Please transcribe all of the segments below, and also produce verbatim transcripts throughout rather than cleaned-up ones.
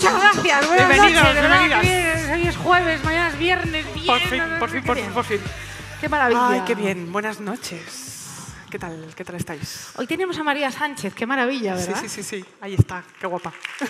Muchas gracias. Buenas Bienvenidos, noches, ¿verdad? bienvenidas. Qué bien. Hoy es jueves, mañana es viernes. Bien, Por fin, no, no, por no, fin, qué por bien. fin, por fin. Qué maravilla. Ay, qué bien. Buenas noches. ¿Qué tal? ¿Qué tal estáis? Hoy tenemos a María Sánchez. Qué maravilla, ¿verdad? Sí, sí, sí, sí. Ahí está. Qué guapa.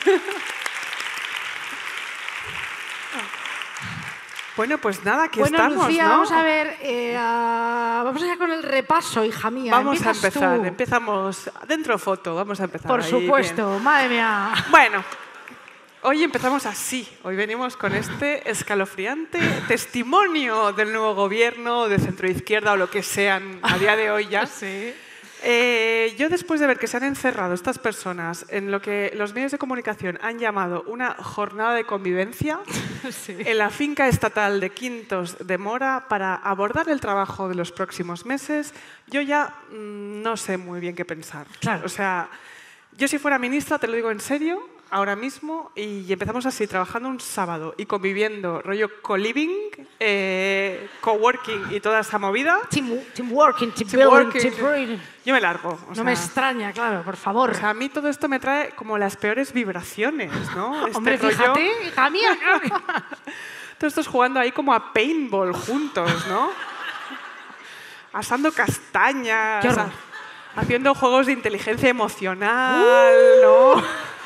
Bueno, pues nada, aquí bueno, estamos, Lucía, ¿no? vamos a ver, eh, a- vamos allá con el repaso, hija mía. Vamos a Empiezas empezar. tú. Empezamos dentro foto. Vamos a empezar. Por ahí, supuesto, bien. madre mía. Bueno, hoy empezamos así. Hoy venimos con este escalofriante testimonio del nuevo gobierno de centroizquierda o lo que sean a día de hoy ya. Sí. Eh, yo, después de ver que se han encerrado estas personas en lo que los medios de comunicación han llamado una jornada de convivencia Sí. en la finca estatal de Quintos de Mora para abordar el trabajo de los próximos meses, yo ya mmm, no sé muy bien qué pensar. Claro. O sea, yo si fuera ministra, te lo digo en serio, ahora mismo, y empezamos así, trabajando un sábado y conviviendo, rollo co-living, eh, co-working y toda esa movida, Team, team working, team, Team building, working. team breeding. yo me largo. O No sea, me extraña, claro, por favor. o sea, a mí todo esto me trae como las peores vibraciones, ¿no? Este Hombre, rollo- fíjate, hija mía. Todos estos jugando ahí como a paintball juntos, ¿no? Asando castañas, Qué horror. ha- haciendo juegos de inteligencia emocional, ¿no?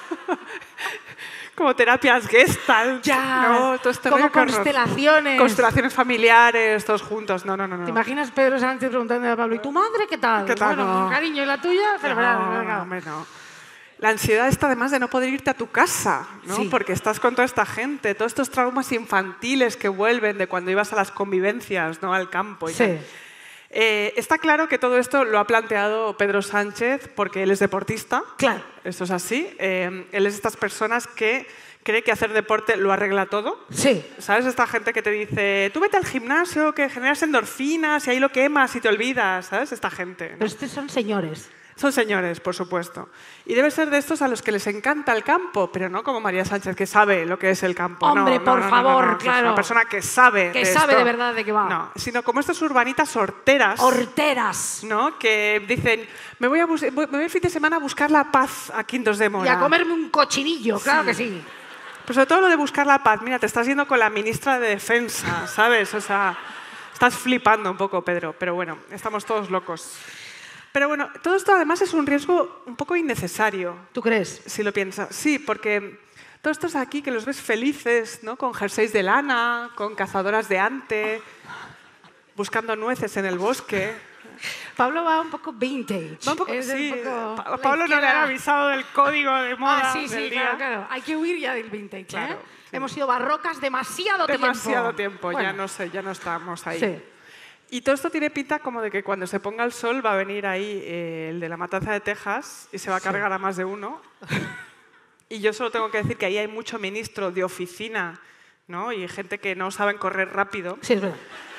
Como terapias Gestalt, Ya, ¿no? Todo este como rollo, qué horror. constelaciones. Constelaciones familiares, todos juntos. No, no, no. no. ¿Te imaginas Pedro Sánchez preguntándole a Pablo, ¿y tu madre qué tal? ¿Qué tal? Bueno, No. cariño, ¿y la tuya? Fenomenal, No, venga. no, hombre, no. La ansiedad está además de no poder irte a tu casa, ¿no? Sí. Porque estás con toda esta gente, todos estos traumas infantiles que vuelven de cuando ibas a las convivencias, ¿no? Al campo y Sí. tal. Eh, está claro que todo esto lo ha planteado Pedro Sánchez porque él es deportista. Claro. Esto es así. Eh, él es de estas personas que cree que hacer deporte lo arregla todo. Sí. ¿Sabes? Esta gente que te dice, tú vete al gimnasio, que generas endorfinas y ahí lo quemas y te olvidas. ¿Sabes? Esta gente, ¿no? Pero estos son señores. Son señores, por supuesto. Y debe ser de estos a los que les encanta el campo, pero no como María Sánchez, que sabe lo que es el campo. No, Hombre, no, por no, no, favor, no, no, que claro. Es una persona que sabe Que de sabe esto. de verdad de qué va. No, sino como estas urbanitas horteras, Horteras. ¿no? Que dicen, me voy, a bus- voy- me voy el fin de semana a buscar la paz a Quintos de Mora. Y a comerme un cochinillo, claro que sí. Pero sobre todo lo de buscar la paz. Mira, te estás yendo con la ministra de Defensa, ¿sabes? O sea, estás flipando un poco, Pedro. Pero bueno, estamos todos locos. Pero bueno, todo esto además es un riesgo un poco innecesario, ¿Tú crees? si lo piensas. Sí, porque todos estos aquí que los ves felices, ¿no? Con jerseys de lana, con cazadoras de ante, buscando nueces en el bosque. Pablo va un poco vintage. Va un poco, Es un sí, poco Pa- a la Pablo no le han izquierda. avisado del código de moda Ah, sí, del sí, día. claro, claro. Hay que huir ya del vintage, Claro, ¿eh? sí. Hemos sido barrocas demasiado, Demasiado tiempo. tiempo, ya Bueno, no sé, ya no estamos ahí. Sí. Y todo esto tiene pinta como de que cuando se ponga el sol va a venir ahí eh, el de la matanza de Texas y se va a cargar a más de uno. Y yo solo tengo que decir que ahí hay mucho ministro de oficina, ¿no? Y gente que no saben correr rápido. Sí, es verdad.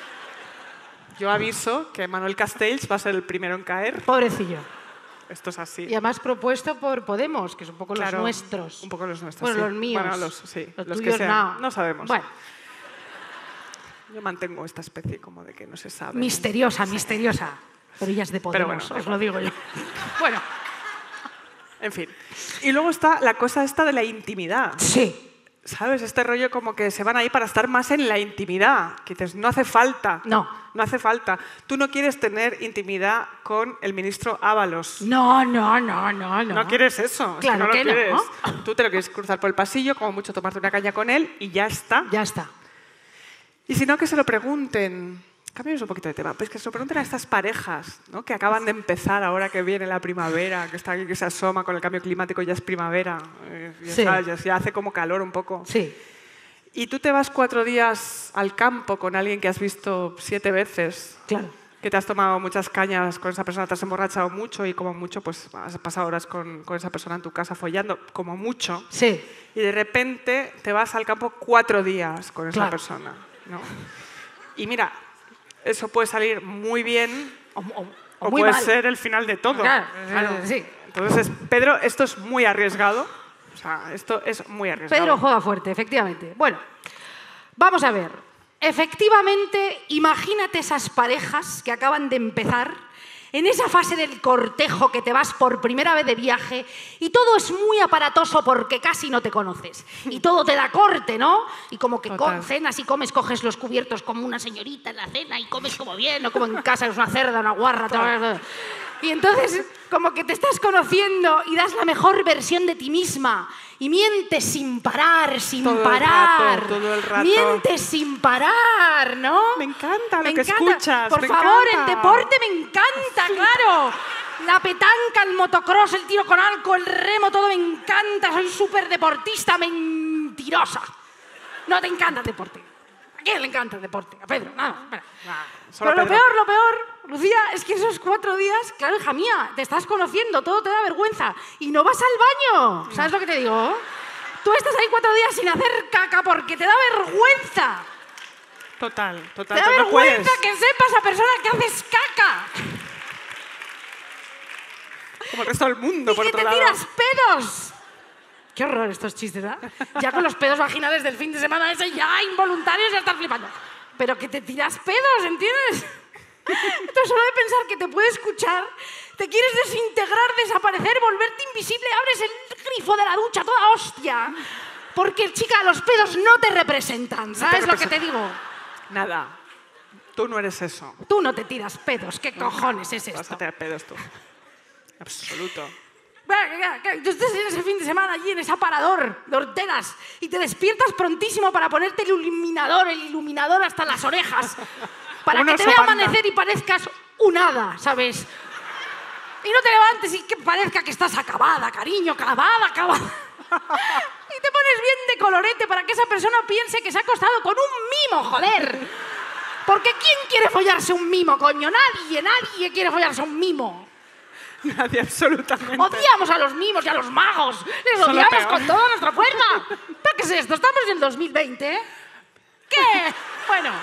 Yo aviso que Manuel Castells va a ser el primero en caer. Pobrecillo. Esto es así. Y además propuesto por Podemos, que es un poco Claro, los nuestros. Un poco los nuestros, Bueno, sí. los míos. Bueno, los, sí, Los los que tuyos sean. no. No sabemos. Bueno, Yo mantengo esta especie como de que no se sabe. misteriosa, misteriosa. Pero ella es de Pero Podemos, bueno, os lo digo yo. Bueno, En fin. Y luego está la cosa esta de la intimidad. sí. ¿Sabes? Este rollo como que se van ahí para estar más en la intimidad. Que dices, no hace falta. No. No hace falta. Tú no quieres tener intimidad con el ministro Ábalos. No, no, no, no, no. No quieres eso. es Claro que no que lo no. quieres. Tú te lo quieres cruzar por el pasillo, como mucho tomarte una caña con él y ya está. Ya está. Y si no, que se lo pregunten. Cambiamos un poquito de tema. Pues que se lo pregunten a estas parejas, ¿no? Que acaban de empezar ahora que viene la primavera, que está aquí, que se asoma con el cambio climático, ya es primavera. eh, ya, Sí. sabes, ya- ya hace como calor un poco. Sí. Y tú te vas cuatro días al campo con alguien que has visto siete veces, Claro. que te has tomado muchas cañas con esa persona, te has emborrachado mucho y como mucho pues has pasado horas con, con esa persona en tu casa follando, como mucho. Sí. Y de repente te vas al campo cuatro días con esa Claro. persona, ¿no? Y mira, eso puede salir muy bien O, o- o, o muy puede mal. ser el final de todo. Claro, Claro. sí. Entonces, Pedro, esto es muy arriesgado. O sea, esto es muy arriesgado. Pedro juega fuerte, efectivamente. Bueno, vamos a ver. Efectivamente, imagínate esas parejas que acaban de empezar en esa fase del cortejo que te vas por primera vez de viaje y todo es muy aparatoso porque casi no te conoces. Y todo te da corte, ¿no? Y como que Total. cenas y comes, coges los cubiertos como una señorita en la cena y comes como bien, no como en casa, es una cerda, una guarra. Todo. Y entonces como que te estás conociendo y das la mejor versión de ti misma y mientes sin parar, sin Todo el parar. rato, todo el rato. Mientes sin parar, ¿no? Me encanta lo Me que encanta. escuchas, Por me favor, encanta. el deporte me encanta, claro. La petanca, el motocross, el tiro con arco, el remo, todo me encanta. Soy súper deportista, mentirosa. No te encanta el deporte. ¿A quién le encanta el deporte? A Pedro, nada. espera. Solo Pero lo Pedro. peor, lo peor, Lucía, es que esos cuatro días, claro, hija mía, te estás conociendo, todo te da vergüenza y no vas al baño. ¿Sabes lo que te digo? Tú estás ahí cuatro días sin hacer caca porque te da vergüenza. Total, total. Te da tú no puedes. vergüenza que sepas a persona que haces caca. Como el resto del mundo, Y por que otro te lado. tiras pedos. Qué horror estos chistes, ¿verdad? Ya con los pedos vaginales del fin de semana ese ya involuntarios ya estás flipando. Pero que te tiras pedos, ¿entiendes? Entonces solo de pensar que te puede escuchar, te quieres desintegrar, desaparecer, volverte invisible, abres el grifo de la ducha toda hostia. Porque, chica, los pedos no te representan, ¿sabes lo que te digo? Nada. Tú no eres eso. Tú no te tiras pedos, ¿qué cojones es Vas a esto? tirar pedos tú. Absoluto. Tú estás en ese fin de semana allí en ese aparador de horteras y te despiertas prontísimo para ponerte el iluminador, el iluminador hasta las orejas, para Una que te vea sopanda. amanecer y parezcas un hada, ¿sabes? Y no te levantes y que parezca que estás acabada, cariño, acabada, acabada. Y te pones bien de colorete para que esa persona piense que se ha acostado con un mimo, joder. Porque ¿quién quiere follarse un mimo, coño? Nadie, nadie quiere follarse un mimo. Nadie, absolutamente. Odiamos a los mimos y a los magos. Les Son lo odiamos peor. con toda nuestra fuerza. ¿Pero qué es esto? Estamos en el dos mil veinte, ¿eh? ¿Qué? Bueno.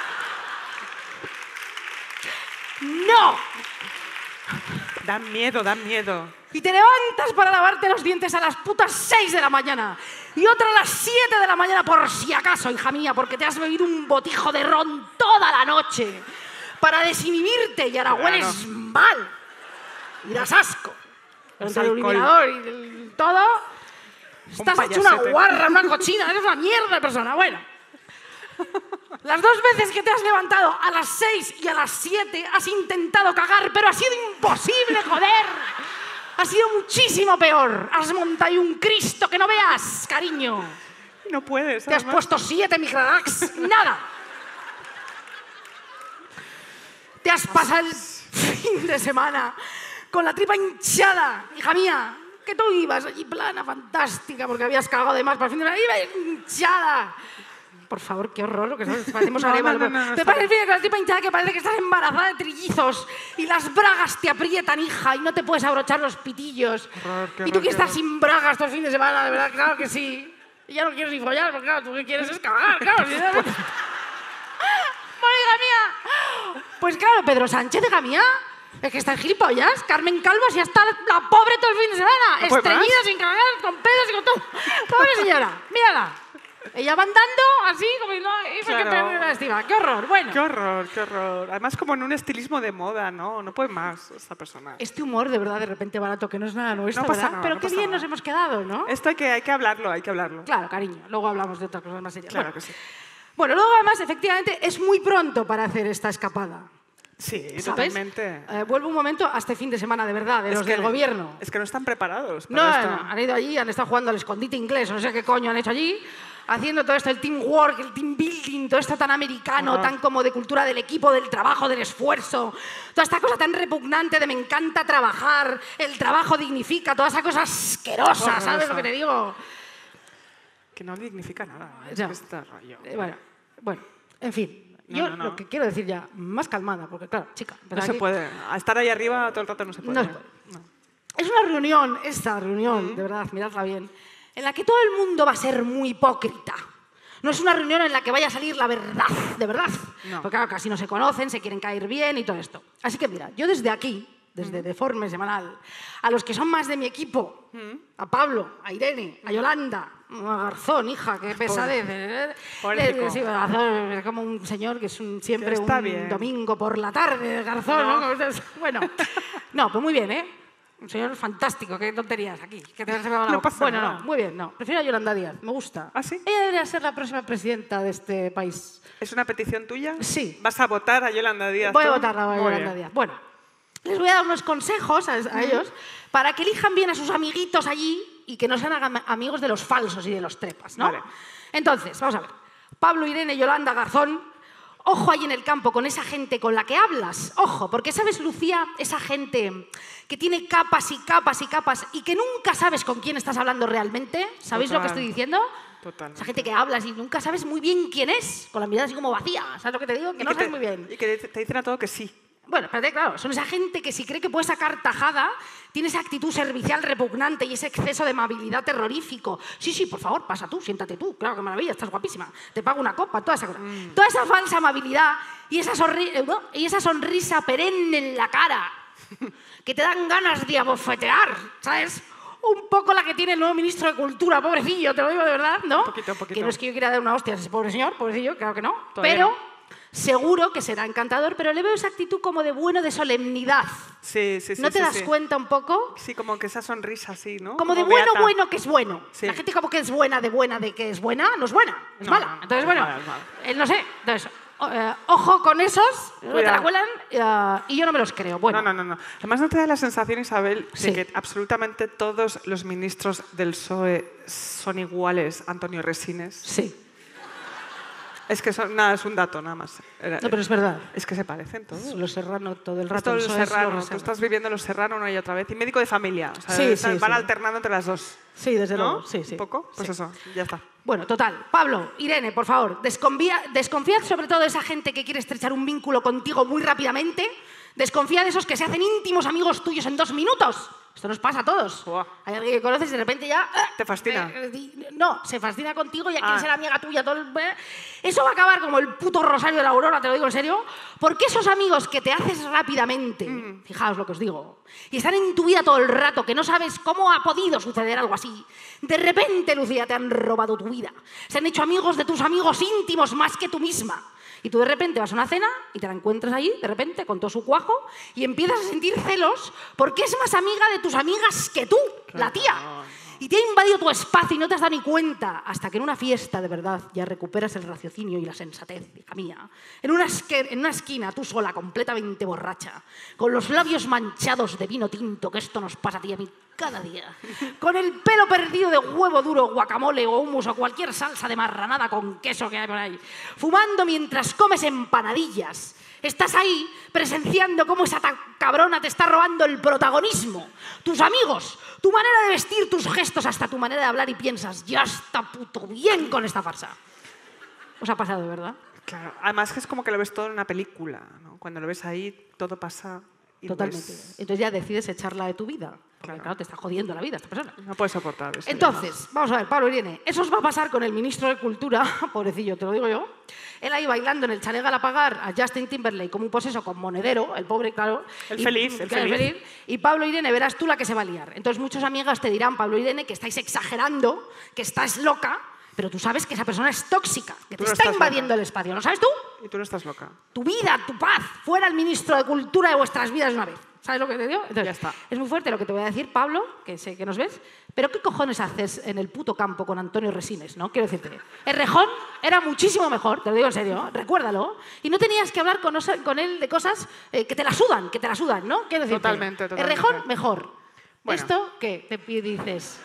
¡No! Dan miedo, dan miedo. Y te levantas para lavarte los dientes a las putas seis de la mañana. Y otra a las siete de la mañana por si acaso, hija mía, porque te has bebido un botijo de ron toda la noche. Para desinhibirte y ahora Claro. hueles mal. Y das asco. Es Entre el alcohol. iluminador y el todo. Estás hecho una payasete. guarra, una cochina. Eres una mierda de persona. Bueno. Las dos veces que te has levantado a las seis y a las siete has intentado cagar, pero ha sido imposible, joder. Ha sido muchísimo peor. Has montado ahí un Cristo que no veas, cariño. No puedes. Te has además. puesto siete microdax. Nada. Te has pasado el fin de semana con la tripa hinchada, hija mía. Que tú ibas allí plana, fantástica, porque habías cagado de más para el fin de semana. Ibas hinchada. Por favor, qué horror lo que somos. Parecemos No, arepas. no, no, no, no, Te está pasas el fin de con la tripa hinchada que parece que estás embarazada de trillizos y las bragas te aprietan, hija, y no te puedes abrochar los pitillos. Horror, qué Y tú horror, quieres qué estar sin bragas todo el fin de semana, de verdad, claro que sí. Y ya no quieres ni follar, porque claro, tú que quieres es cagar, claro. Si no- Bueno, hija mía. Pues claro, Pedro Sánchez, hija mía. Es que están gilipollas. Carmen Calvo, si está la pobre todo el fin de semana. ¿No puede Estreñida, más? sin cagar, con pedos y con todo. Pobre señora, mírala. Ella va andando así, como si no... y fue que Claro. perdió la estima. ¡Qué horror! Bueno, Qué horror, qué horror. Además, como en un estilismo de moda, ¿no? No puede más esta persona. este humor de verdad de repente barato, que no es nada nuestro, No pasa ¿verdad? nada, Pero no qué pasa bien nada. nos hemos quedado, ¿no? Esto hay que, hay que hablarlo, hay que hablarlo. Claro, cariño. Luego hablamos de otras cosas más serias. Claro bueno, que sí. Bueno, luego además, efectivamente, es muy pronto para hacer esta escapada. Sí, ¿Sabes? totalmente. Eh, vuelvo un momento a este fin de semana, de verdad, de Es los que- del gobierno. Es que no están preparados No, para esto. no, han ido allí, han estado jugando al escondite inglés, o no sé qué coño han hecho allí, haciendo todo esto, el teamwork, el team building, todo esto tan americano, Ajá. tan como de cultura del equipo, del trabajo, del esfuerzo, toda esta cosa tan repugnante de me encanta trabajar, el trabajo dignifica, toda esa cosa asquerosa, ¿sabes Horrorosa. lo que te digo? Que no dignifica nada. Es Ya. que este rollo. Eh, bueno, bueno, en fin. No, Yo no, no. lo que quiero decir ya, más calmada, porque claro, chica, No ¿verdad se que- puede. A estar ahí arriba todo el rato no se puede. No se puede. No. Es una reunión, esta reunión, de verdad, miradla bien, en la que todo el mundo va a ser muy hipócrita. No es una reunión en la que vaya a salir la verdad, de verdad. No. Porque claro, casi no se conocen, se quieren caer bien y todo esto. Así que mira, yo desde aquí, desde Deforme Semanal, a los que son más de mi equipo, a Pablo, a Irene, a Yolanda, a Garzón, hija, qué pesadez. ¿eh? Pobrecito. Le- sí, Garzón es como un señor que es un, siempre Está un bien. domingo por la tarde, Garzón, No. ¿no? Bueno, No, pues muy bien, ¿eh? Un señor fantástico, qué tonterías aquí. Que te has pegado la No boca. pasa Bueno, nada. no, muy bien, no. Prefiero a Yolanda Díaz, me gusta. ¿Ah, sí? Ella debería ser la próxima presidenta de este país. ¿Es una petición tuya? Sí. ¿Vas a votar a Yolanda Díaz? Voy a tú? votar a Muy Yolanda bien. Díaz. Bueno, les voy a dar unos consejos a, a ellos para que elijan bien a sus amiguitos allí y que no sean hagan amigos de los falsos y de los trepas, ¿no? Vale. Entonces, vamos a ver. Pablo, Irene, Yolanda, Garzón, ojo ahí en el campo con esa gente con la que hablas. Ojo, porque sabes, Lucía, esa gente que tiene capas y capas y capas y que nunca sabes con quién estás hablando realmente. ¿Sabéis lo que Total. estoy diciendo? Totalmente. Esa gente que hablas y nunca sabes muy bien quién es, con la mirada así como vacía. ¿Sabes lo que te digo? Que Y no que sabes te- muy bien. Y que te dicen a todo que sí. Bueno, espérate, claro, son esa gente que si cree que puede sacar tajada, tiene esa actitud servicial repugnante y ese exceso de amabilidad terrorífico. Sí, sí, por favor, pasa tú, siéntate tú. Claro, qué maravilla, estás guapísima. Te pago una copa, toda esa cosa. Mm. Toda esa falsa amabilidad y esa, sorri- eh, ¿no? y esa sonrisa perenne en la cara que te dan ganas de abofetear, ¿sabes? Un poco la que tiene el nuevo ministro de Cultura, pobrecillo, te lo digo de verdad, ¿no? Un poquito, un poquito. Que no es que yo quiera dar una hostia a ese pobre señor, pobrecillo, claro que no. Todavía pero... no. Seguro que será encantador, pero le veo esa actitud como de bueno, de solemnidad. Sí, sí, sí. ¿No te sí, das sí. cuenta un poco? Sí, como que esa sonrisa así, ¿no? Como de bueno, beata. bueno, que es bueno. Sí. La gente como que es buena, de buena, de que es buena, no es buena, es No, mala. no, no, Entonces, es bueno, mala, es mala. eh, no sé. Entonces, o- eh, ojo con esos, no te la Cuidado. cuelan eh, y yo no me los creo. Bueno, No, no, no, no. Además, ¿no te da la sensación, Isabel, de Sí. que absolutamente todos los ministros del P S O E son iguales a Antonio Resines? sí. Es que son, nada, es un dato nada más. Era- No, pero es verdad. Es que se parecen todos. Los serrano todo el Es rato. todo el los PSOE es serrano. los Tú Serrano. estás viviendo los serrano una y otra vez. Y médico de familia. O sea, Sí, están- sí, van sí. alternando entre las dos. Sí, desde ¿No? luego. Sí, sí. ¿Un poco? Pues Sí. eso, ya está. Bueno, total. Pablo, Irene, por favor, desconfía, desconfiad sobre todo de esa gente que quiere estrechar un vínculo contigo muy rápidamente. Desconfía de esos que se hacen íntimos amigos tuyos en dos minutos. Esto nos pasa a todos. Buah. Hay alguien que conoces y de repente ya... ¡ah! ¿Te fascina? Eh, eh, No, se fascina contigo y ya Ah. quiere ser amiga tuya. Todo el- eh. Eso va a acabar como el puto Rosario de la Aurora, te lo digo en serio. Porque esos amigos que te haces rápidamente, Mm. fijaos lo que os digo, y están en tu vida todo el rato, que no sabes cómo ha podido suceder algo así, de repente, Lucía, te han robado tu vida. Se han hecho amigos de tus amigos íntimos más que tú misma. Y tú de repente vas a una cena y te la encuentras allí, de repente, con todo su cuajo, y empiezas a sentir celos porque es más amiga de tus amigas que tú, la tía. Y te ha invadido tu espacio y no te has dado ni cuenta hasta que en una fiesta de verdad ya recuperas el raciocinio y la sensatez, hija mía. En una, esque- en una esquina, tú sola, completamente borracha, con los labios manchados de vino tinto, que esto nos pasa a ti y a mí cada día, con el pelo perdido de huevo duro, guacamole o hummus o cualquier salsa de marranada con queso que hay por ahí, fumando mientras comes empanadillas. Estás ahí presenciando cómo esa ta- cabrona te está robando el protagonismo. Tus amigos, tu manera de vestir, tus gestos, hasta tu manera de hablar y piensas, ya está puto bien con esta farsa. ¿Os ha pasado, verdad? Claro. Además que es como que lo ves todo en una película, ¿no? Cuando lo ves ahí, todo pasa y lo Totalmente. ves- Entonces ya decides echarla de tu vida. Porque Claro. claro, te está jodiendo la vida esta persona. No puedes soportar eso. ya. Entonces, vamos a ver, Pablo Irene, eso os va a pasar con el ministro de Cultura, pobrecillo, te lo digo yo. Él ahí bailando en el chalet Galapagar a Justin Timberlake como un poseso con monedero, el pobre, claro. El y- feliz, el claro, feliz. Y Pablo Irene, verás tú la que se va a liar. Entonces muchas amigas te dirán, Pablo Irene, que estáis exagerando, que estás loca, pero tú sabes que esa persona es tóxica, que Tú te no está estás invadiendo loca. el espacio. ¿Lo sabes tú? Y tú no estás loca. Tu vida, tu paz, fuera el ministro de Cultura de vuestras vidas de una vez. ¿Sabes lo que te digo? Entonces, Ya está. Es muy fuerte lo que te voy a decir, Pablo, que sé que nos ves, pero ¿qué cojones haces en el puto campo con Antonio Resines, no? Quiero decirte, el Rejón era muchísimo mejor, te lo digo en serio, recuérdalo, y no tenías que hablar con, osa- con él de cosas eh, que te la sudan, que te la sudan, ¿no? Quiero decirte, Totalmente, el totalmente. Rejón mejor. Bueno. ¿Esto qué? Te pi- dices...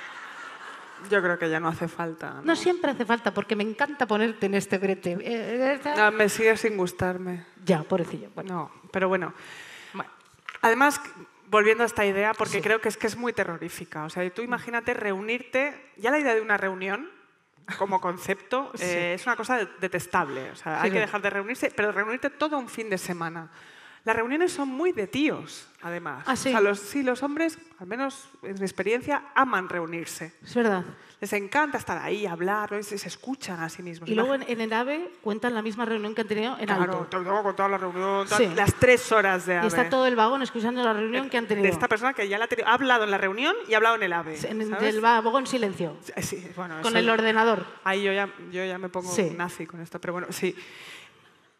Yo creo que ya no hace falta. ¿no? No siempre hace falta, porque me encanta ponerte en este brete. Eh, eh, esta- No, me sigue sin gustarme. Ya, pobrecillo. Bueno, No, pero bueno. bueno. Además, volviendo a esta idea, porque Sí. creo que es que es muy terrorífica. O sea, tú imagínate reunirte, ya la idea de una reunión como concepto Sí. eh, es una cosa de- detestable. O sea, Sí, hay que sí. dejar de reunirse, pero reunirte todo un fin de semana. Las reuniones son muy de tíos, además. ¿Ah, sí? O sea, los, sí, los hombres, al menos en mi experiencia, aman reunirse. Es verdad. Les encanta estar ahí, hablar, ¿no? y se, se escuchan a sí mismos. Y luego en, en el AVE cuentan la misma reunión que han tenido en Claro, alto. te tengo que contar la reunión, tal, Sí. las tres horas de Y AVE. está todo el vagón escuchando la reunión que han tenido. De esta persona que ya la ha, tenido- ha hablado en la reunión y ha hablado en el AVE. En el ¿sabes? del vagón en silencio. Eh, Sí, bueno, Con eso- el ordenador. Ahí yo ya, yo ya me pongo Sí. nazi con esto, pero bueno, sí.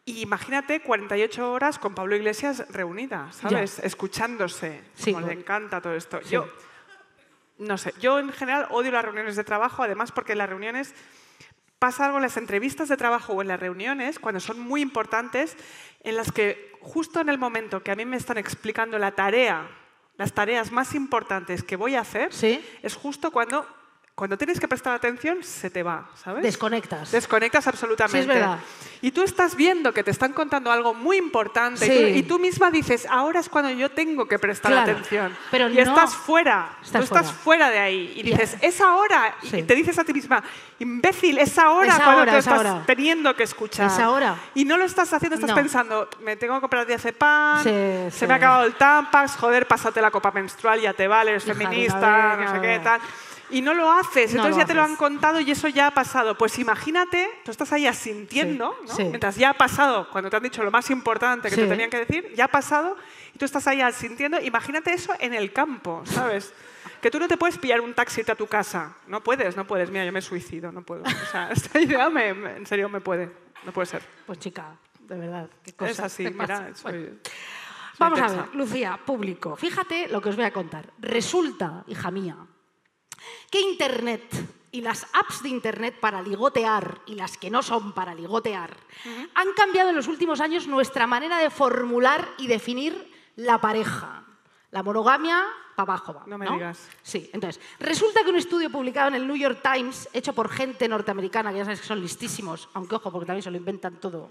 Y imagínate cuarenta y ocho horas con Pablo Iglesias reunida, ¿sabes? Ya. Escuchándose. Sí, como bueno. le encanta todo esto. Sí. Yo, no sé, yo en general odio las reuniones de trabajo, además porque en las reuniones pasa algo en las entrevistas de trabajo o en las reuniones, cuando son muy importantes, en las que justo en el momento que a mí me están explicando la tarea, las tareas más importantes que voy a hacer, Sí. es justo cuando, cuando tienes que prestar atención, se te va, ¿sabes? Desconectas. Desconectas absolutamente. Sí, es verdad. Y tú estás viendo que te están contando algo muy importante Sí. y, tú, y tú misma dices, ahora es cuando yo tengo que prestar Claro, atención. pero y no- estás fuera, Estás tú estás fuera. fuera de ahí. Y Ya. dices, es ahora. Sí. Y te dices a ti misma, imbécil, es ahora Es cuando ahora, tú es estás ahora. teniendo que escuchar. Es ahora. Y no lo estás haciendo, estás No. pensando, me tengo que comprar diazepam, Sí, se sí. me ha acabado el Tampax, joder, pásate la copa menstrual, ya te vale, eres Hija de una feminista, vez, no sé no. qué, tal. Y no lo haces, No entonces lo ya te lo haces. han contado y eso ya ha pasado. Pues imagínate, tú estás ahí asintiendo, Sí, ¿no? sí. Mientras ya ha pasado, cuando te han dicho lo más importante que Sí. te tenían que decir, ya ha pasado y tú estás ahí asintiendo. Imagínate eso en el campo, ¿sabes? Que tú no te puedes pillar un taxi y irte a tu casa. No puedes, no puedes. Mira, yo me suicido, no puedo. O sea, esta idea me- me- en serio me puede. No puede ser. Pues chica, de verdad, qué cosa. Es así, te pasa. mira, soy, Bueno. soy Vamos a intensa. ver, Lucía, público. Fíjate lo que os voy a contar. Resulta, hija mía, que Internet y las apps de Internet para ligotear y las que no son para ligotear han cambiado en los últimos años nuestra manera de formular y definir la pareja. La monogamia, para abajo va. No me digas. Sí, entonces, resulta que un estudio publicado en el New York Times, hecho por gente norteamericana, que ya sabes que son listísimos, aunque ojo, porque también se lo inventan todo.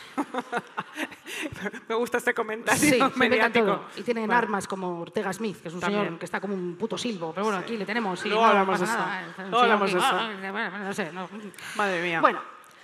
Me gusta este comentario Sí, se inventan mediático. todo. Y tienen Bueno, armas como Ortega Smith, que es un También. señor que está como un puto silbo. Pero bueno, aquí le tenemos. Y Luego no hablamos pasa de eso. nada, ¿eh? Un Luego hablamos señor de que- eso. ah, bueno, no sé. No. Madre mía. Bueno,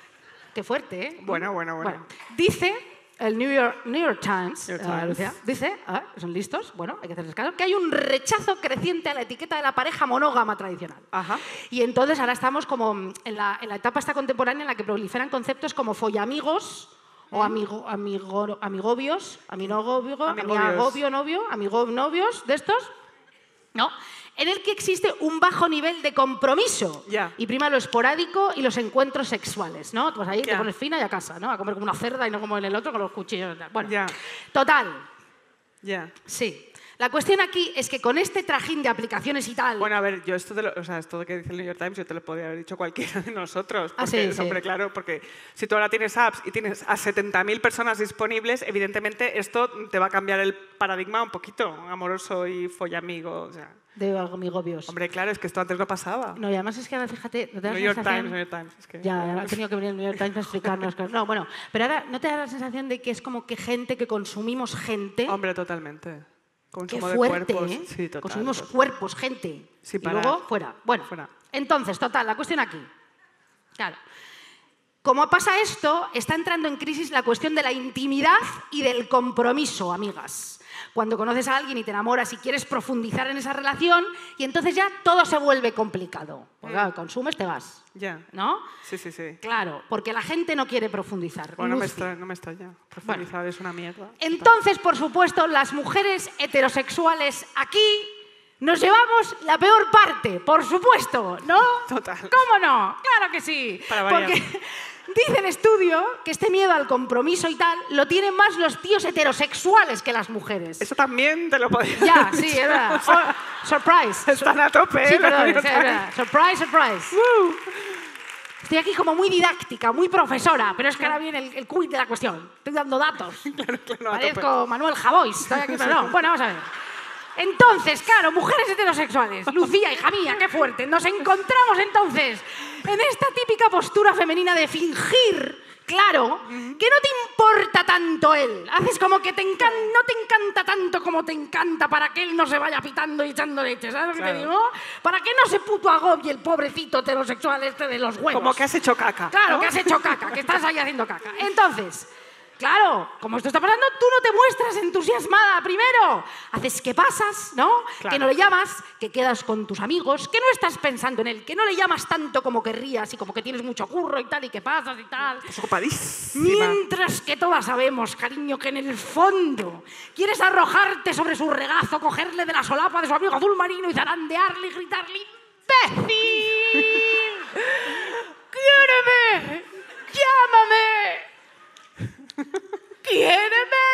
qué fuerte, ¿eh? Bueno, bueno, bueno. Dice el New York, New York Times, New York eh, Times. Lucía, dice, ah, son listos, bueno, hay que hacerles caso, que hay un rechazo creciente a la etiqueta de la pareja monógama tradicional. Ajá. Y entonces ahora estamos como en la, en la etapa esta contemporánea en la que proliferan conceptos como follamigos o amigo, amigo, amigobios, aminogobios, Amigobios. amigobio, novio, amigo novios, de estos, ¿no? En el que existe un bajo nivel de compromiso Ya. y prima lo esporádico y los encuentros sexuales, ¿no? Pues ahí te Ya. pones fina y a casa, ¿no? A comer como una cerda y no como en el otro con los cuchillos. Bueno, Ya. total, Ya. sí. La cuestión aquí es que con este trajín de aplicaciones y tal... Bueno, a ver, yo esto, de lo, o sea, esto que dice el New York Times, yo te lo podría haber dicho cualquiera de nosotros. Ah, Porque, sí, sí. hombre, claro, porque si tú ahora tienes apps y tienes a setenta mil personas disponibles, evidentemente esto te va a cambiar el paradigma un poquito, amoroso y follamigo. O sea, de amigobios. hombre, claro, es que esto antes no pasaba. No, y además es que ahora, fíjate, ¿no te da New la York sensación? Times, New York Times. Es que, Ya, ha tenido que venir el New York Times a explicarnos cosas. No, bueno, pero ahora, ¿no te da la sensación de que es como que gente, que consumimos gente? Hombre, totalmente. Qué Consumo de fuerte, cuerpos. ¿eh? Sí, total. Consumimos total. cuerpos, gente. Sin y parar. luego, fuera. Bueno, Fuera. entonces, total, la cuestión aquí. Claro. Como pasa esto, está entrando en crisis la cuestión de la intimidad y del compromiso, amigas. Cuando conoces a alguien y te enamoras y quieres profundizar en esa relación, y entonces ya todo se vuelve complicado. Porque claro, consumes, te vas. Ya. ¿No? Sí, sí, sí. Claro, porque la gente no quiere profundizar. Bueno, no me, Lucy. extraña, no me extraña. Profundizar es una mierda. Entonces, por supuesto, las mujeres heterosexuales aquí nos llevamos la peor parte, por supuesto, ¿no? Total. ¿Cómo no? Claro que sí. Para variar. Porque dice el estudio que este miedo al compromiso y tal lo tienen más los tíos heterosexuales que las mujeres. Eso también te lo podría Ya, haber sí, dicho. es verdad. O sea, Oh, surprise. están a tope, Sí, ¿eh? perdón, Los sí, es verdad. Surprise, surprise. Uh. Estoy aquí como muy didáctica, muy profesora, pero es que ahora viene el, el quid de la cuestión. Estoy dando datos. Claro, claro, a Parezco tope. Manuel Javois. Estoy aquí, pero no. Bueno, vamos a ver. Entonces, claro, mujeres heterosexuales, Lucía, hija mía, qué fuerte. Nos encontramos entonces en esta típica postura femenina de fingir, claro, que no te importa tanto él. Haces como que te encan no te encanta tanto como te encanta para que él no se vaya pitando y echando leche, ¿sabes lo que Claro. te digo? Para que no se puto agobie el pobrecito heterosexual este de los huevos. Como que has hecho caca. Claro, ¿no? que has hecho caca, que estás ahí haciendo caca. Entonces, claro, como esto está pasando, tú no te muestras entusiasmada primero. Haces que pasas, ¿no? Claro. Que no le llamas, que quedas con tus amigos, que no estás pensando en él, que no le llamas tanto como querrías y como que tienes mucho curro y tal y que pasas y tal. Estás ocupadísima. Mientras que todas sabemos, cariño, que en el fondo quieres arrojarte sobre su regazo, cogerle de la solapa de su amigo azul marino y zarandearle y gritarle ¡imbécil! ¡Quiéreme! ¡Llámame! ¡Quiéreme!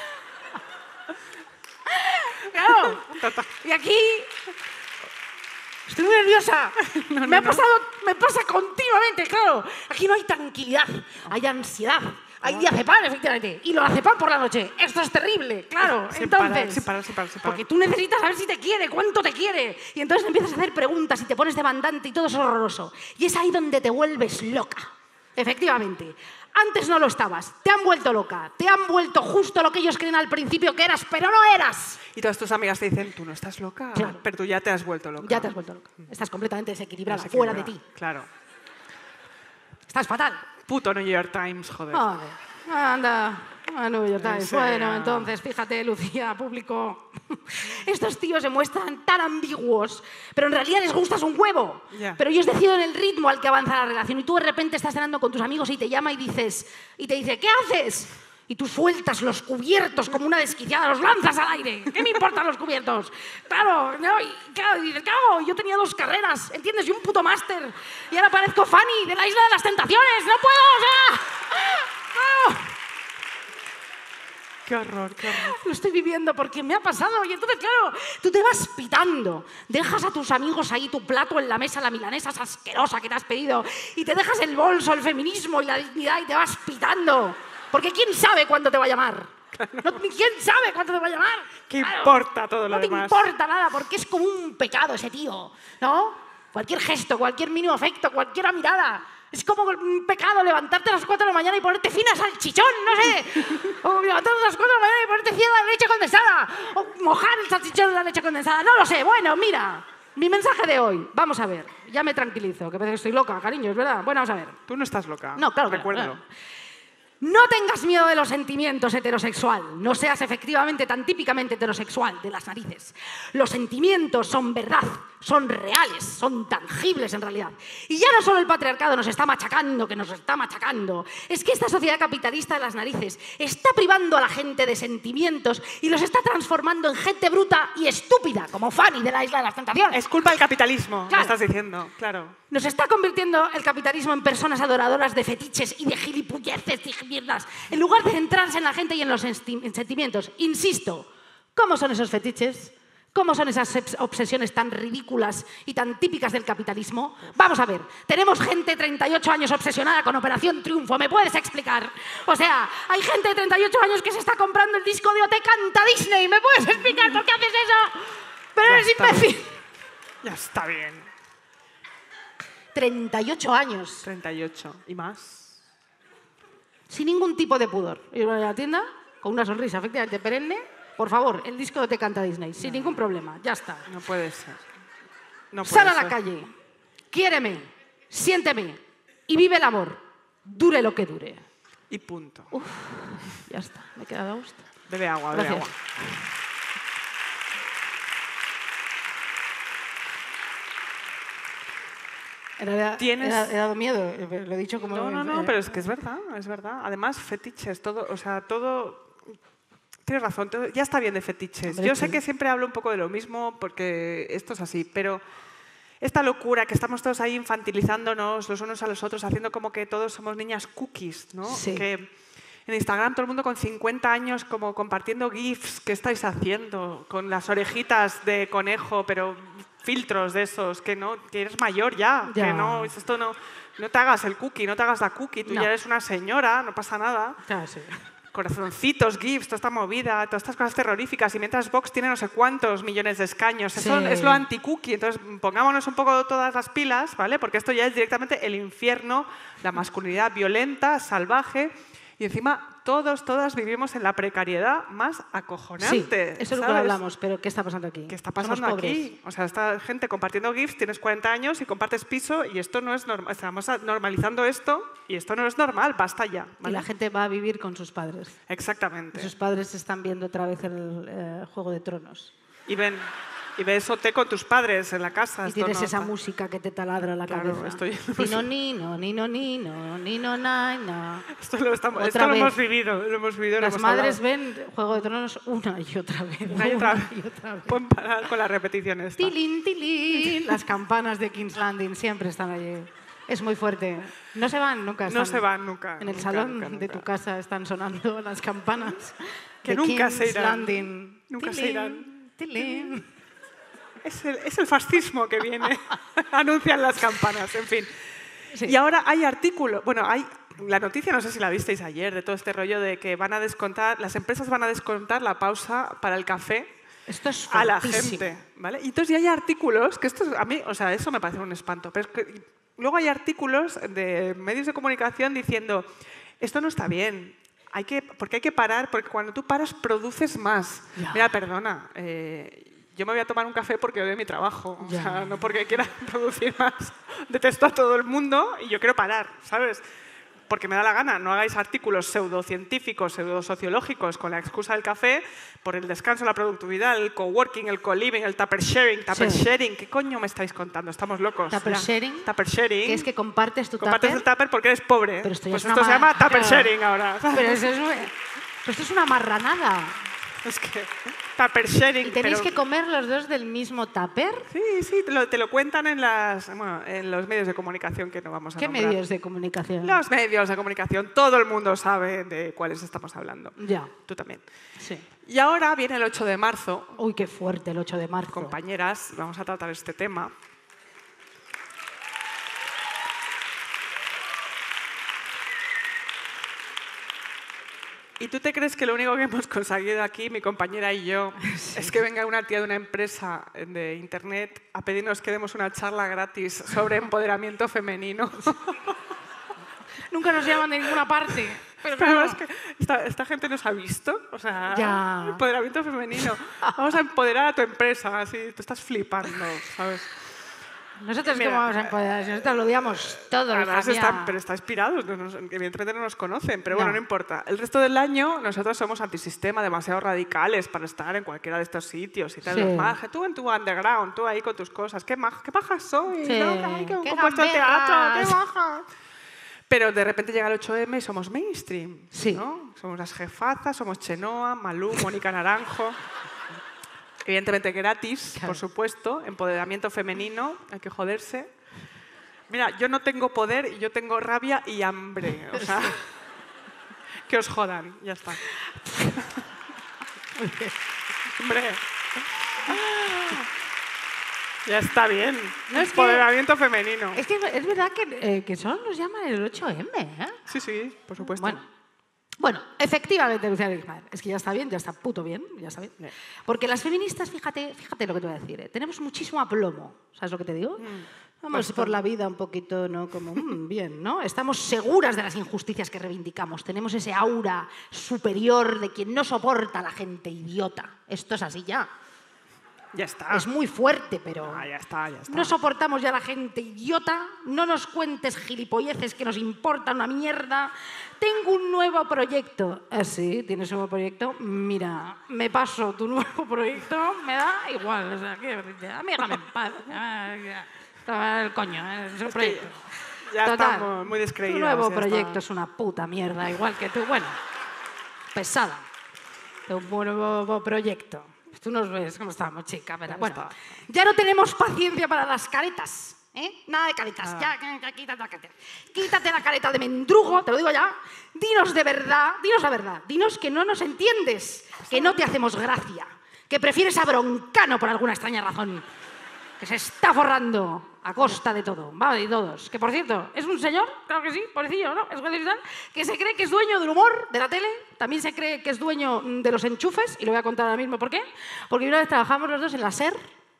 Claro. Y aquí... Estoy muy nerviosa. No, no, me ha no. pasado, me pasa continuamente, claro. Aquí no hay tranquilidad, hay ansiedad. Hay diazepam, efectivamente. Y lo diazepam por la noche. Esto es terrible, claro. Sin entonces, parar, sin parar, sin parar, sin parar. porque tú necesitas saber si te quiere, cuánto te quiere. Y entonces empiezas a hacer preguntas y te pones demandante y todo es horroroso. Y es ahí donde te vuelves loca. Efectivamente. Antes no lo estabas. Te han vuelto loca. Te han vuelto justo lo que ellos creen al principio que eras, pero no eras. Y todas tus amigas te dicen, tú no estás loca, Claro. pero tú ya te has vuelto loca. Ya te has vuelto loca. Estás completamente desequilibrada, Desequilibrada, fuera de ti. Claro. Estás fatal. Puto New York Times, joder. Joder. Anda, a New York Times. serio? Bueno, entonces, fíjate, Lucía, público. Estos tíos se muestran tan ambiguos, pero en realidad les gustas un huevo. Ya. Pero ellos deciden el ritmo al que avanza la relación y tú de repente estás cenando con tus amigos y te llama y dices, y te dice, ¿qué haces? Y tú sueltas los cubiertos como una desquiciada, los lanzas al aire. ¿Qué me importan los cubiertos? Claro, ¿no? Y, claro, y dices, ¿qué hago? Yo tenía dos carreras, ¿entiendes? Y un puto máster. Y ahora parezco Fanny de la Isla de las Tentaciones. ¡No puedo! O sea... ¡No! Qué horror, qué horror. Lo estoy viviendo porque me ha pasado. Y entonces, claro, tú te vas pitando. Dejas a tus amigos ahí tu plato en la mesa, la milanesa esa asquerosa que te has pedido. Y te dejas el bolso, el feminismo y la dignidad y te vas pitando. Porque ¿quién sabe cuándo te va a llamar? No, ¿quién sabe cuándo te va a llamar? ¿Qué Claro, importa todo lo no te demás? importa nada porque es como un pecado ese tío, ¿no? Cualquier gesto, cualquier mínimo afecto, cualquier mirada. Es como un pecado levantarte a las cuatro de la mañana y ponerte fina salchichón, no sé. O levantarte a las cuatro de la mañana y ponerte fina de leche condensada. O mojar el salchichón en la leche condensada. No lo sé. Bueno, mira. Mi mensaje de hoy. Vamos a ver. Ya me tranquilizo, que parece que estoy loca, cariño, es verdad. Bueno, vamos a ver. Tú no estás loca. No, claro que no, Recuérdalo. claro. No tengas miedo de los sentimientos, heterosexual. No seas efectivamente tan típicamente heterosexual de las narices. Los sentimientos son verdad, son reales, son tangibles en realidad. Y ya no solo el patriarcado nos está machacando, que nos está machacando. Es que esta sociedad capitalista de las narices está privando a la gente de sentimientos y los está transformando en gente bruta y estúpida, como Fanny de la Isla de las Tentaciones. Es culpa del capitalismo, Claro. me estás diciendo, claro. Nos está convirtiendo el capitalismo en personas adoradoras de fetiches y de gilipolleces y mierdas, en lugar de centrarse en la gente y en los senti- en sentimientos. Insisto, ¿cómo son esos fetiches? ¿Cómo son esas obs- obsesiones tan ridículas y tan típicas del capitalismo? Vamos a ver, tenemos gente de treinta y ocho años obsesionada con Operación Triunfo, ¿me puedes explicar? O sea, hay gente de treinta y ocho años que se está comprando el disco de O T Canta Disney, ¿me puedes explicar por qué haces eso? Pero Ya eres está imbécil. bien. Ya está bien. treinta y ocho años. treinta y ocho. ¿Y más? Sin ningún tipo de pudor. Ir a la tienda con una sonrisa efectivamente perenne. Por favor, el disco de Te Canta Disney. Sin ningún problema. Ya está. No puede ser. No puede Sal a la ser. calle. Quiéreme. Siénteme. Y vive el amor. Dure lo que dure. Y punto. Uf, ya está. Me he quedado a gusto. Bebe agua, bebe Gracias. agua. En realidad, Tienes- he, da- he dado miedo. eh, Lo he dicho como... No, no, no, eh, pero es que es verdad, es verdad. Además, fetiches, todo, o sea, todo... Tienes razón, todo- ya está bien de fetiches. Hombre, Yo sé sí. que siempre hablo un poco de lo mismo porque esto es así, pero esta locura que estamos todos ahí infantilizándonos los unos a los otros, haciendo como que todos somos niñas cookies, ¿no? Sí. Que en Instagram todo el mundo con cincuenta años como compartiendo GIFs, ¿qué estáis haciendo? Con las orejitas de conejo, pero filtros de esos, que no, que eres mayor ya, Ya. que no, esto no, no te hagas el cookie, no te hagas la cookie, tú No. ya eres una señora, no pasa nada. Claro, sí. Corazoncitos, GIFs, toda esta movida, todas estas cosas terroríficas. Y mientras Vox tiene no sé cuántos millones de escaños, eso Sí. es lo anti-cookie. Entonces, pongámonos un poco todas las pilas, ¿vale? Porque esto ya es directamente el infierno, la masculinidad violenta, salvaje. Y encima, todos, todas vivimos en la precariedad más acojonante. Sí, eso es lo que ¿sabes? hablamos, pero ¿qué está pasando aquí? ¿Qué está Somos pasando pobres. aquí? O sea, esta gente compartiendo GIFs, tienes cuarenta años y compartes piso y esto no es normal. Estamos a- normalizando esto y esto no es normal, basta ya. Y ¿vale? la gente va a vivir con sus padres. Exactamente. Sus padres están viendo otra vez el eh, Juego de Tronos. Y ven, y ves O T con tus padres en la casa. Y esto tienes no esa está- música que te taladra la Claro, cabeza. estoy- Nino, nino, nino, nino, nino, nai, na. Esto lo, estamos, Otra esto lo vez. hemos vivido, lo hemos vivido. lo Las hemos madres hablado. ven Juego de Tronos una y otra vez. Una y otra vez. y otra vez. Pueden parar con la repetición esta. Tilín, tilín. Las campanas de King's Landing siempre están allí. Es muy fuerte. No se van nunca. No se van nunca. En el nunca, salón nunca, de nunca. tu casa están sonando las campanas. Que de nunca King's se irán. Landing. Nunca se Tilín, irán. tilín. Es el, es el fascismo que viene. Anuncian las campanas, en fin. Sí. Y ahora hay artículos. Bueno, hay la noticia, no sé si la visteis ayer, de todo este rollo de que van a descontar, las empresas van a descontar la pausa para el café Esto es a la fuertísimo. gente, ¿vale? Y entonces ya hay artículos, que esto es- a mí, o sea, eso me parece un espanto, pero es que luego hay artículos de medios de comunicación diciendo, esto no está bien, hay que, porque hay que parar, porque cuando tú paras produces más. Ya. Mira, perdona, eh, yo me voy a tomar un café porque odio mi trabajo, o Ya. sea, no porque quiera producir más. Detesto a todo el mundo y yo quiero parar, ¿sabes? Porque me da la gana, no hagáis artículos pseudocientíficos, pseudosociológicos con la excusa del café por el descanso, la productividad, el coworking, el co-living, el tupper sharing, tupper Sí. sharing. ¿Qué coño me estáis contando? Estamos locos. Tupper ya. sharing, Tupper sharing. Que es que compartes tu Compartes tupper. el tupper porque eres pobre. Pero esto ya pues es una esto se ma- llama tupper pero- sharing ahora. Pero eso es, muy- pero esto es una marranada. Es que tupper sharing. ¿Y tenéis pero- que comer los dos del mismo tupper? Sí, sí, te lo, te lo cuentan en, las, bueno, en los medios de comunicación que no vamos a ¿Qué nombrar. medios de comunicación? Los medios de comunicación, todo el mundo sabe de cuáles estamos hablando. Ya, Tú también. sí. Y ahora viene el ocho de marzo. Uy, qué fuerte el ocho de marzo. Compañeras, vamos a tratar este tema. ¿Y tú te crees que lo único que hemos conseguido aquí, mi compañera y yo, es que venga una tía de una empresa de internet a pedirnos que demos una charla gratis sobre empoderamiento femenino? Nunca nos llaman de ninguna parte. Pero Pero claro, es que esta, esta gente nos ha visto, o sea, Ya. empoderamiento femenino. Vamos a empoderar a tu empresa, así, tú estás flipando, ¿sabes? nosotros Mira, cómo vamos a empoderar, si nosotros lo odiamos todo. Además, hija están, mía. pero está inspirados, no nos- evidentemente no nos conocen, pero bueno, No. no importa. El resto del año nosotros somos antisistema, demasiado radicales para estar en cualquiera de estos sitios y tal. Sí. Los majes, tú en tu underground, tú ahí con tus cosas, qué, maj, qué bajas soy, Sí. ¿no? Ay, que un Qué compuesto de teatro, qué gamberras. baja. Pero de repente llega el ocho eme y somos mainstream, Sí. ¿no? Somos las jefazas, somos Chenoa, Malú, Mónica Naranjo. Evidentemente gratis, Claro. por supuesto, empoderamiento femenino, hay que joderse. Mira, yo no tengo poder y yo tengo rabia y hambre. O sea, que os jodan, ya está. Hombre. Ya está bien. No, es que- empoderamiento femenino. Es que es verdad que, eh, que solo nos llaman el ocho eme, ¿eh? Sí, sí, por supuesto. Bueno, bueno, efectivamente, Lucía Grismar, es que ya está bien, ya está puto bien, ya está bien. Eh. Porque las feministas, fíjate, fíjate lo que te voy a decir, ¿eh? Tenemos muchísimo aplomo, ¿sabes lo que te digo? Vamos por la vida un poquito, ¿no? Como, mm, bien, ¿no? Estamos seguras de las injusticias que reivindicamos, tenemos ese aura superior de quien no soporta a la gente idiota. Esto es así ya. Ya está. Es muy fuerte, pero... Ah, ya está, ya está. No soportamos ya a la gente idiota, no nos cuentes gilipolleces que nos importan una mierda. Tengo un nuevo proyecto. ¿Ah, sí? ¿Tienes un nuevo proyecto? Mira, me paso tu nuevo proyecto, me da igual. O sea, que, amígame en paz. Ah, ya. Toma el coño, ¿eh? es un que proyecto. ya Total, estamos muy descreídas, Tu nuevo ya proyecto está. es una puta mierda, igual que tú. Bueno, pesada. Tu nuevo proyecto. Tú nos ves cómo estamos, chica. Verá. Bueno, está. ya no tenemos paciencia para las caretas. ¿eh? Nada de caretas. Nada. Ya, ya, ya, quítate la careta. Quítate la careta de mendrugo, te lo digo ya. Dinos de verdad, dinos la verdad. Dinos que no nos entiendes, que no te hacemos gracia, que prefieres a Broncano por alguna extraña razón, que se está forrando a costa de todo, ¿vale? De todos. Que, por cierto, es un señor, claro que sí, pobrecillo, ¿no? Es juez de tal, que se cree que es dueño del humor, de la tele, también se cree que es dueño mm, de los enchufes, y lo voy a contar ahora mismo por qué. Porque una vez trabajamos los dos en la SER,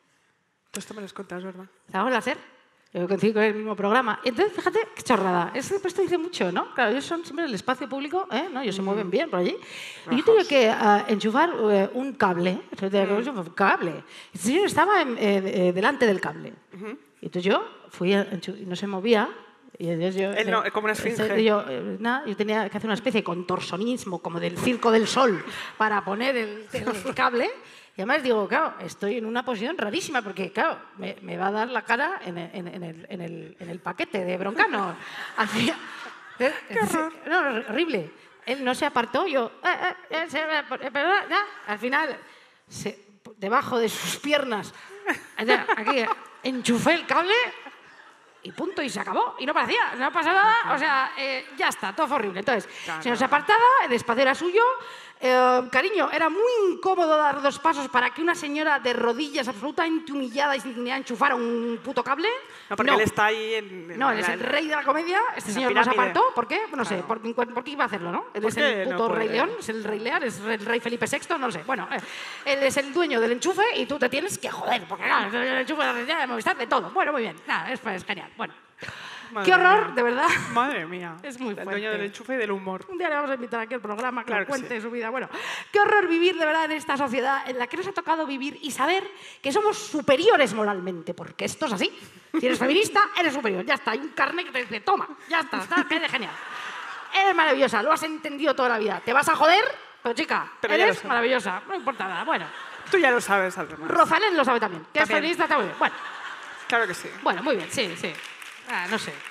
Tú esto me lo has contado, es verdad. trabajamos en la SER, yo coincido con el mismo programa. Y entonces, fíjate, qué chorrada. Esto, esto dice mucho, ¿no? Claro, ellos son siempre en el espacio público, ¿eh? ¿no? Ellos se mueven bien por allí. Y yo tuve que ah, enchufar eh, un cable, un cable. El señor estaba en- eh, eh, delante del cable. Y entonces yo fui, a enchu- y no se movía. Y entonces yo, Él no, como una esfinge. y yo, eh, nada, yo tenía que hacer una especie de contorsionismo, como del Circo del Sol, para poner el, el cable. Y además digo, claro, estoy en una posición rarísima, porque, claro, me, me va a dar la cara en el, en, en el, en el, en el paquete de Broncano. Al final- eh, no, horrible. Él no se apartó, yo, eh, eh, eh, se- eh, perdón, ya. Al final, se- debajo de sus piernas, allá, aquí, enchufé el cable y punto, y se acabó. Y no parecía, no pasó nada, o sea, eh, ya está, todo fue horrible. Entonces, Claro. se nos apartaba, el espacio era suyo. Eh, cariño, era muy incómodo dar dos pasos para que una señora de rodillas absolutamente humillada y sin dignidad enchufara un puto cable. No, porque él está ahí en... en No, él es la- el rey de la comedia. Este la señor nos pirámide. apartó. ¿Por qué? No sé. Claro. ¿Por, por qué iba a hacerlo, no? Él ¿Por es qué el no puto puede? rey león, es el rey león, es el rey Felipe sexto, no lo sé. Bueno, eh, él es el dueño del enchufe y tú te tienes que joder, porque claro, es el enchufe de la de Movistar, de todo. Bueno, muy bien. Nada, es, es genial. Bueno. Madre Qué horror, mía. de verdad. Madre mía. Es muy El fuerte. dueño del enchufe y del humor. Un día le vamos a invitar aquí al programa que Claro nos que cuente sí. su vida. Bueno, qué horror vivir de verdad en esta sociedad en la que nos ha tocado vivir y saber que somos superiores moralmente, porque esto es así. Si eres feminista, eres superior. Ya está, hay un carnet que te dice, toma, ya está, está, que eres genial. Eres maravillosa, lo has entendido toda la vida. ¿Te vas a joder? Pero chica, Pero ya lo eres sé. maravillosa, no importa nada. Bueno, Tú ya lo sabes, además. Rosalén lo sabe también, que es También. feminista, está muy bien. Bueno, Claro que sí. bueno, muy bien, sí, sí. Ah, no sé.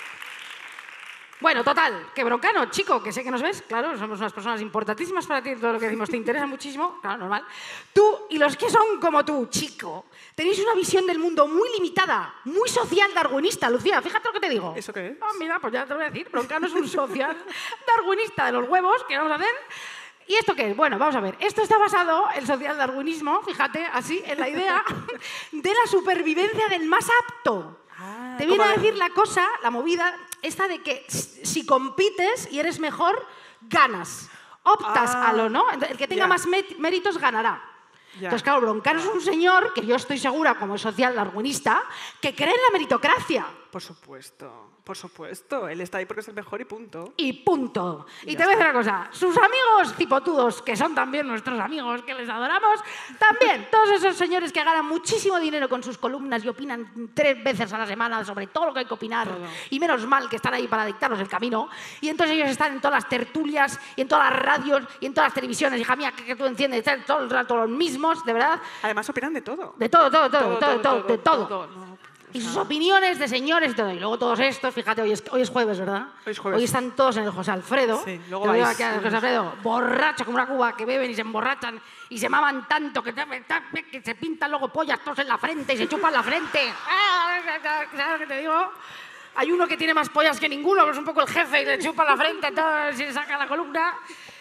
Bueno, total, que broncano, chico, que sé que nos ves, claro, somos unas personas importantísimas para ti, todo lo que decimos te interesa muchísimo, claro, normal. Tú y los que son como tú, chico, tenéis una visión del mundo muy limitada, muy social darwinista, Lucía, fíjate lo que te digo. ¿Eso qué es? Ah, mira, pues ya te lo voy a decir, broncano es un social darwinista de los huevos, ¿qué vamos a hacer? ¿Y esto qué es? Bueno, vamos a ver. Esto está basado, el social darwinismo, fíjate, así, en la idea de la supervivencia del más apto. Ah, Te viene como a de- decir la cosa, la movida, esta de que s- si compites y eres mejor, ganas. Optas Ah, a lo, ¿no? Entonces, el que tenga ya. más met- méritos ganará. Ya. Entonces, claro, Broncano es un señor que yo estoy segura, como social darwinista, que cree en la meritocracia. Por supuesto, por supuesto. Él está ahí porque es el mejor y punto. Y punto. Y Ya te voy a decir está. una cosa. Sus amigos cipotudos, que son también nuestros amigos, que les adoramos, también, todos esos señores que ganan muchísimo dinero con sus columnas y opinan tres veces a la semana sobre todo lo que hay que opinar, Todo. y menos mal que están ahí para dictarnos el camino, y entonces ellos están en todas las tertulias, y en todas las radios, y en todas las televisiones, hija mía, que, que tú enciendes, están todo el rato los mismos, de verdad, Además opinan de todo. de todo, todo, todo, todo, todo, de todo. No, Y sus opiniones de señores y todo. Y luego todos estos, fíjate, hoy es, hoy es jueves, ¿verdad? Hoy es jueves. Hoy están todos en el José Alfredo. Sí, luego Te lo digo vais. aquí al José Alfredo, borracho como una cuba, que beben y se emborrachan y se maman tanto que, te- que se pintan luego pollas todos en la frente y se chupan la frente. Ah, ¿sabes lo que te digo? Hay uno que tiene más pollas que ninguno, pero es un poco el jefe y le chupa la frente, todo, se saca la columna.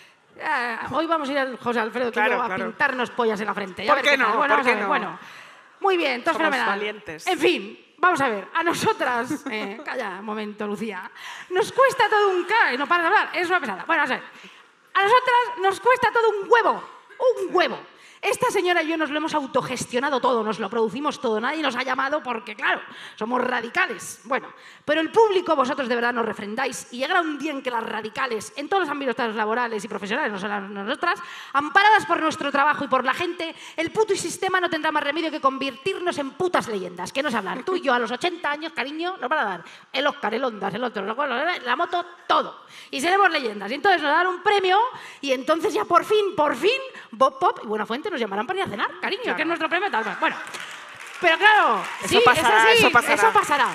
Ah, hoy vamos a ir al José Alfredo tú y Claro, yo, a claro. pintarnos pollas en la frente. Ya ¿Por ver qué tal. no? Bueno, ¿Por vamos a qué ver, no? bueno. Muy bien, entonces Somos fenomenal. valientes. En fin, vamos a ver, a nosotras, eh, calla un momento, Lucía, nos cuesta todo un ca, no paras de hablar, es una pesada. Bueno, vamos a ver, a nosotras nos cuesta todo un huevo, un huevo. Esta señora y yo nos lo hemos autogestionado todo, nos lo producimos todo, nadie nos ha llamado porque, claro, somos radicales. Bueno, pero el público, vosotros de verdad nos refrendáis y llegará un día en que las radicales, en todos los ámbitos laborales y profesionales, no solo nosotras, amparadas por nuestro trabajo y por la gente, el puto sistema no tendrá más remedio que convertirnos en putas leyendas. ¿Qué nos hablan? Tú y yo a los ochenta años, cariño, nos van a dar el Oscar, el Ondas, el otro, la moto, todo. Y seremos leyendas. Y entonces nos dan un premio y entonces ya por fin, por fin, Bob Pop y Buenafuente nos llamarán para ir a cenar, cariño, Claro. que es nuestro premio tal vez. Bueno, pero claro, Eso sí, pasará, es así, eso pasará. eso pasará.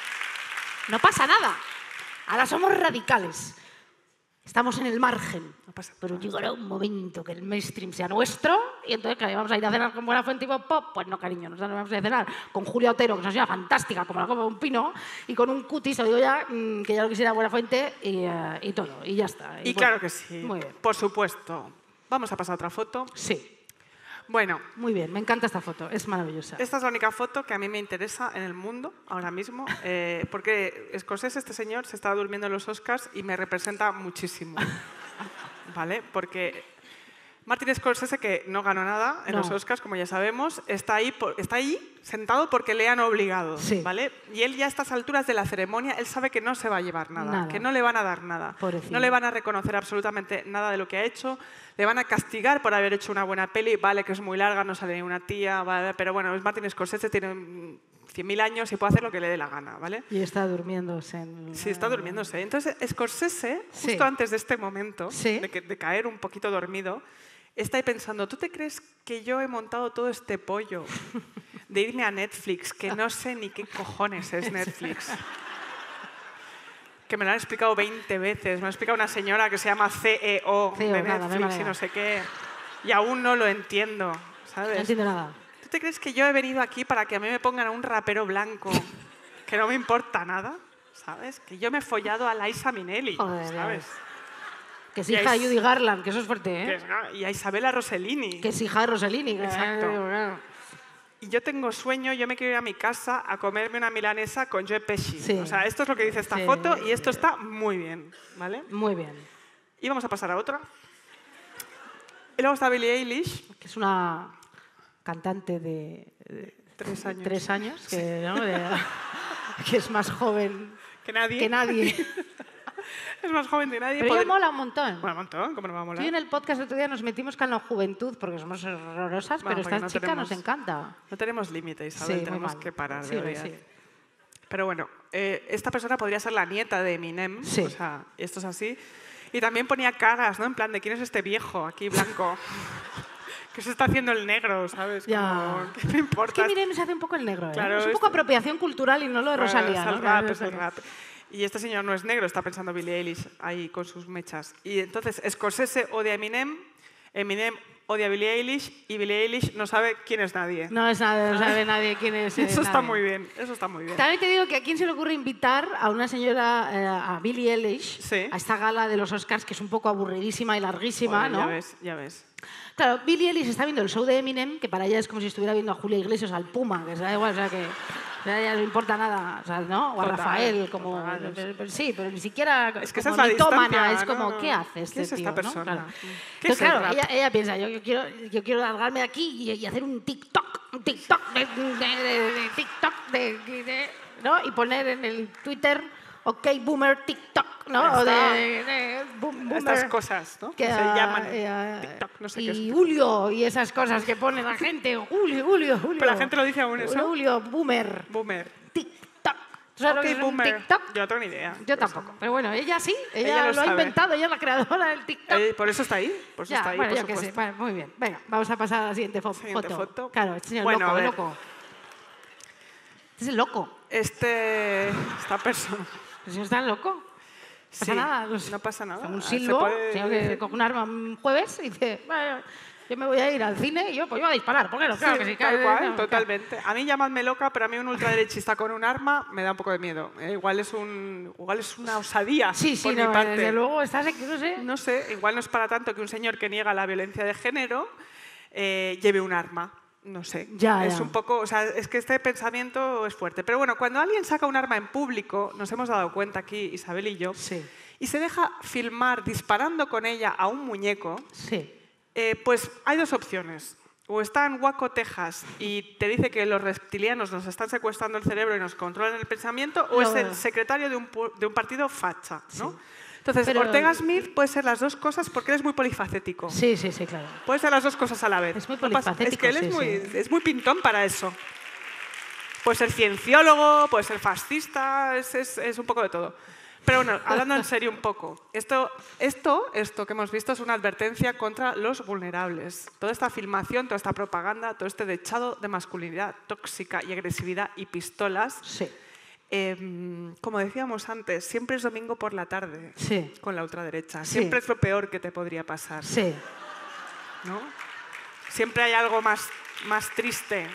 No pasa nada. Ahora somos radicales. Estamos en el margen. No pasa Pero nada. llegará un momento que el mainstream sea nuestro y entonces que vamos a ir a cenar con Buenafuente y Bob Pop. Pues no, cariño, nosotros vamos a ir a cenar con Julia Otero, que es una señora fantástica, como la copa de un pino, y con un cutis, lo digo ya, mm, que ya lo quisiera Buenafuente y, eh, y todo, y ya está. Y bueno, claro que sí. Muy bien. Por supuesto. Vamos a pasar a otra foto. Sí, Bueno, muy bien, me encanta esta foto, es maravillosa. esta es la única foto que a mí me interesa en el mundo ahora mismo, eh, porque Scorsese, este señor, se está durmiendo en los Oscars y me representa muchísimo. ¿Vale? Porque Martin Scorsese, que no ganó nada en No. los Oscars, como ya sabemos, está ahí, por- está ahí sentado porque le han obligado. Sí. ¿Vale? Y él ya a estas alturas de la ceremonia, él sabe que no se va a llevar nada, Nada. que no le van a dar nada. Pobrecillo. No le van a reconocer absolutamente nada de lo que ha hecho. Le van a castigar por haber hecho una buena peli. Vale, que es muy larga, no sale ni una tía, vale, pero bueno, es Martin Scorsese, tiene mm, cien mil años y puede hacer lo que le dé la gana, ¿vale? Y está durmiéndose en... Sí, está durmiéndose. Entonces, Scorsese, Sí. justo antes de este momento, Sí. de, que- de caer un poquito dormido, está ahí pensando, ¿tú te crees que yo he montado todo este pollo de irme a Netflix, que no sé ni qué cojones es Netflix? Que me lo han explicado veinte veces. Me lo ha explicado una señora que se llama C E O C E O, de nada, no hay Netflix y manera. no sé qué. Y aún no lo entiendo, ¿sabes? No entiendo nada. ¿Tú te crees que yo he venido aquí para que a mí me pongan a un rapero blanco que que no me importa nada, ¿sabes? Que yo me he follado a Liza Minnelli, Joder, ¿sabes? Que es Y hija hay- de Judy Garland, que eso es fuerte, Que ¿eh? es- y a Isabella Rossellini. Que es hija de Rossellini. que- Exacto. claro. Y yo tengo sueño, yo me quiero ir a mi casa a comerme una milanesa con Joe Pesci. Sí. O sea, esto es lo que dice esta Sí. foto y esto está muy bien, ¿vale? Muy bien. Y vamos a pasar a otra. Y luego está Billie Eilish, Que es una cantante de, de tres años. tres años, que, ¿no? De- que es más joven Que nadie. que nadie. Es más joven que nadie. Pero ella Podr- mola un montón. Bueno, un montón, ¿cómo no va a Tú molar? y en el podcast el otro día nos metimos con la juventud, porque somos horrorosas, Bueno, pero porque esta no chica tenemos- nos encanta. No tenemos límite, Isabel, Sí, muy tenemos mal. que parar Sí, de odiar. sí. Pero bueno, eh, esta persona podría ser la nieta de Eminem, Sí. o sea, esto es así. Y también ponía cagas, ¿no? En plan de quién es este viejo aquí blanco que se está haciendo el negro, ¿sabes? Ya. Como, ¿qué me Es importa? que Miriam se hace un poco el negro, ¿eh? Claro, es un es- poco apropiación cultural y no lo de Bueno, Rosalía. es ¿no? el rap, Que- es el rap. Y este señor no es negro, está pensando Billie Eilish ahí con sus mechas. Y entonces Scorsese odia a Eminem, Eminem odia a Billie Eilish y Billie Eilish no sabe quién es nadie. No es nada, no sabe nadie quién es. eh, Eso está nadie. muy bien, eso está muy bien. También te digo que a quién se le ocurre invitar a una señora, eh, a Billie Eilish, Sí. a esta gala de los Oscars, que es un poco aburridísima y larguísima, Joder, ¿no? Ya ves, ya ves. Claro, Billie Eilish está viendo el show de Eminem, que para ella es como si estuviera viendo a Julia Iglesias, al Puma, que se da igual, o sea, que o sea, a ella no le importa nada, o sea, ¿no? O a Total, Rafael, como... total. pero- pero sí, pero ni siquiera Es que esa como es la mitómana, distancia, es como, ¿no? ¿qué hace este ¿Qué es esta tío, no? persona? Claro. ¿Qué es Entonces, el claro, rap? ella, ella piensa, yo, yo quiero, yo quiero largarme de aquí y, y hacer un TikTok, un TikTok de, de- de- de TikTok, de, de- ¿no? Y poner en el Twitter, ok, boomer TikTok, ¿no? O de, Está- de- de boom- boomer, Estas cosas, ¿no? que se ah, llaman eh, TikTok, no sé y qué es. Julio y esas cosas que pone la gente, Julio, Julio, Julio. Pero la gente lo dice aún eso. Julio, boomer, Boomer. TikTok. ¿Tú sabes lo Ok, que es un boomer. TikTok? Yo no tengo ni idea. Yo tampoco. Pero bueno, ella sí, ella, Ella lo lo, ha sabe. inventado, ella es la creadora del TikTok. Eh, por eso está ahí, por eso Ya, está ahí, bueno, por yo qué sé. supuesto. Bueno, muy bien. Venga, vamos a pasar a la siguiente, fo- Siguiente foto. foto. Claro, este señor Bueno, loco, a ver. loco. Este es el loco. Este, esta persona. El señor está loco. No pasa Sí, nada. Los- no pasa nada. Un Se silbo, puede señor que decir. coge un arma un jueves y dice, "Bueno, yo me voy a ir al cine y yo, pues yo a disparar. ¿Por qué no? Claro Sí, que sí. tal claro, cual, no, claro. totalmente. A mí llamadme loca, pero a mí un ultraderechista con un arma me da un poco de miedo. Eh, igual, es un, igual es una osadía Sí, sí, por no, mi parte. desde luego estás aquí, no sé. No sé, igual no es para tanto que un señor que niega la violencia de género eh, lleve un arma. No sé. Ya, es ya. un poco, o sea, es que este pensamiento es fuerte. Pero bueno, cuando alguien saca un arma en público, nos hemos dado cuenta aquí, Isabel y yo, Sí, y se deja filmar disparando con ella a un muñeco, sí. eh, pues hay dos opciones. O está en Waco, Texas, y te dice que los reptilianos nos están secuestrando el cerebro y nos controlan el pensamiento, o No. es el secretario de un, pu- de un partido facha, ¿no? Entonces, Pero- Ortega Smith puede ser las dos cosas porque él es muy polifacético. Sí, sí, sí, claro. Puede ser las dos cosas a la vez. Es muy No pasa- polifacético, Es que él sí, es, muy, sí. es muy pintón para eso. Puede ser cienciólogo, puede ser fascista, es, es- es un poco de todo. Pero bueno, hablando en serio un poco, esto, esto, esto que hemos visto es una advertencia contra los vulnerables. Toda esta filmación, toda esta propaganda, todo este dechado de masculinidad tóxica y agresividad y pistolas, Sí, eh, como decíamos antes, siempre es domingo por la tarde sí, con la ultraderecha. Sí. Siempre es lo peor que te podría pasar. sí. ¿No? Siempre hay algo más, más triste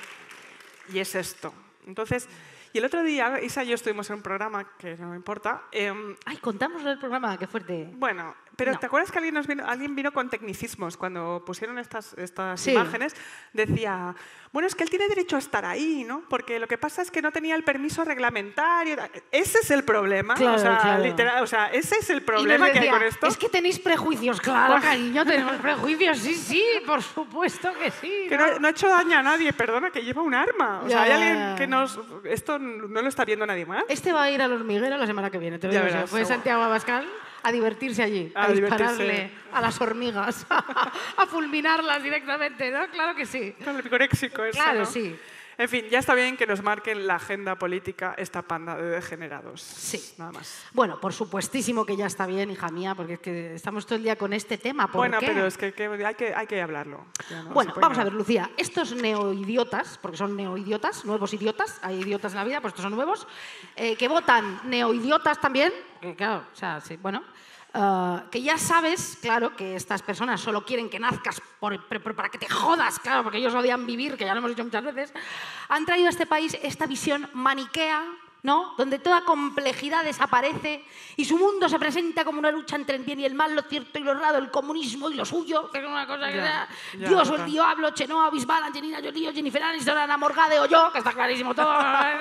y es esto. Entonces, y el otro día, Isa y yo estuvimos en un programa, que no me importa, em, Ay, contamos el programa, qué fuerte. bueno, pero No. ¿te acuerdas que alguien, nos vino, alguien vino con tecnicismos cuando pusieron estas, estas Sí. imágenes? Decía, bueno, es que él tiene derecho a estar ahí, ¿no? Porque lo que pasa es que no tenía el permiso reglamentario. Ese es el problema. Claro, o, sea, claro. literal, o sea, ese es el Y nos problema que hay decía, con esto. Es que tenéis prejuicios, claro, cariño, tenemos prejuicios, sí, sí, por supuesto que sí. Que ¿no? no, no ha hecho daño a nadie, perdona, que lleva un arma. O Ya, sea, hay ya, alguien ya. que nos... Esto no lo está viendo nadie más. Este va a ir al hormiguero la semana que viene, te lo Ya digo. verás, Fue seguro. Santiago Abascal a divertirse allí, a, A divertirse. dispararle a las hormigas, a fulminarlas directamente, ¿no? Claro que sí. Con el picoréxico ese, Claro, ¿no? sí. En fin, ya está bien que nos marquen la agenda política esta panda de degenerados. Sí. Nada más. Bueno, por supuestísimo que ya está bien, hija mía, porque es que estamos todo el día con este tema. ¿Por Bueno, qué? pero es que, que hay, que hay que hablarlo. Ya no Bueno, se puede vamos a ver, negar. Lucía. Estos neoidiotas, porque son neoidiotas, nuevos idiotas, hay idiotas en la vida, pues estos son nuevos, eh, que votan neoidiotas también, que claro, o sea, sí, bueno, eh, que ya sabes, claro, que estas personas solo quieren que nazcas por- por- por- para que te jodas, claro, porque ellos odian vivir, que ya lo hemos dicho muchas veces, han traído a este país esta visión maniquea ¿no? Donde toda complejidad desaparece y su mundo se presenta como una lucha entre el bien y el mal, lo cierto y lo errado, el comunismo y lo suyo, que es una cosa que sea ya, Dios o total. el diablo, Chenoa, Bisbal, Angelina Jolie, Jennifer Aniston, Ana Morgade o yo, que está clarísimo todo.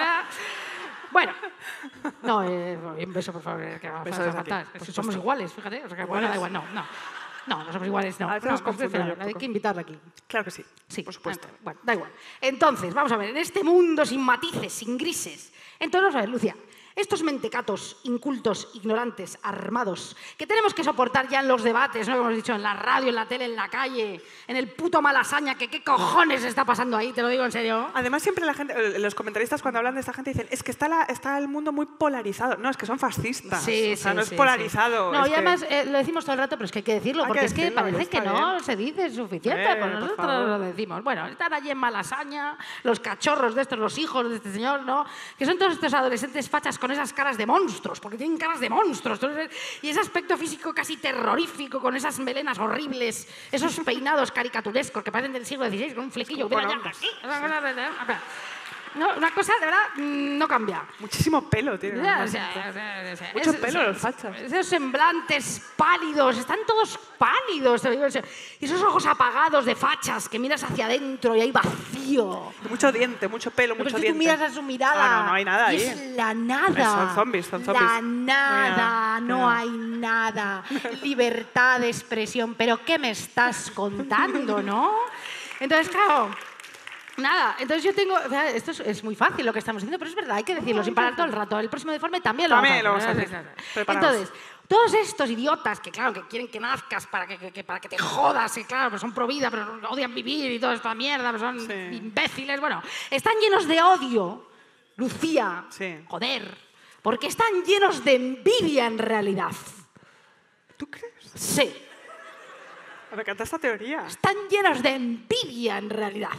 Bueno, no, eh, un beso, por favor, que va a Beso desde faltar. aquí, Es por que somos supuesto. iguales, fíjate. O sea, que, bueno, da igual, no, no. No, no somos iguales, no. A veces no, nos confundo espera, yo un hay poco. que invitarla aquí. Claro que sí, Sí, por supuesto. ah, Bueno, da igual. Entonces, vamos a ver, en este mundo sin matices, sin grises. Entonces, vamos a ver, Lucia, estos mentecatos, incultos, ignorantes, armados, que tenemos que soportar ya en los debates, ¿no? Como hemos dicho, en la radio, en la tele, en la calle, en el puto Malasaña, que qué cojones está pasando ahí, te lo digo en serio. Además, siempre la gente, eh, los comentaristas cuando hablan de esta gente dicen es que está, la, está el mundo muy polarizado. No, es que son fascistas. Sí, o sea, sí, no sí, es polarizado. sí. No, es y además eh, lo decimos todo el rato, pero es que hay que decirlo, Hay porque que es que decirlo, parece está que no bien. se dice suficiente, Eh, pues por nosotros favor. lo decimos. Bueno, están allí en Malasaña, los cachorros de estos, los hijos de este señor, ¿no? Que son todos estos adolescentes fachas con esas caras de monstruos, porque tienen caras de monstruos. Y ese aspecto físico casi terrorífico, con esas melenas horribles, esos peinados caricaturescos que parecen del siglo dieciséis, con un flequillo. Como Mira con ya, hongos. aquí. No, una cosa, de verdad, mm, no cambia. Muchísimo pelo tiene. Ya, además. o sea, o sea, o sea, Mucho es- pelo es- los fachas. Esos semblantes pálidos, están todos pálidos. te digo, o sea, y esos ojos apagados de fachas que miras hacia adentro y hay vacío. Mucho diente, mucho pelo, Pero mucho es que tú diente. miras a su mirada. Ah, no, no hay nada y ahí. es la nada. Son zombies, son zombies. La No hay nada, nada, no no. hay nada. Libertad de expresión. ¿Pero qué me estás contando, no? Entonces, claro. Nada, entonces yo tengo... o sea, esto es, es muy fácil lo que estamos diciendo, pero es verdad, hay que decirlo sin parar todo el rato. El próximo deforme también lo También lo vamos a vamos a hacer. decir. Preparaos. Entonces, todos estos idiotas que, claro, que quieren que nazcas para que, que- que- para que te jodas, y claro, pues son pro vida, pero odian vivir y toda esta mierda, pues son Sí. imbéciles, bueno, están llenos de odio, Lucía, Sí. joder, porque están llenos de envidia en realidad. ¿Tú crees? Sí, Me encanta esta teoría. están llenos de envidia en realidad.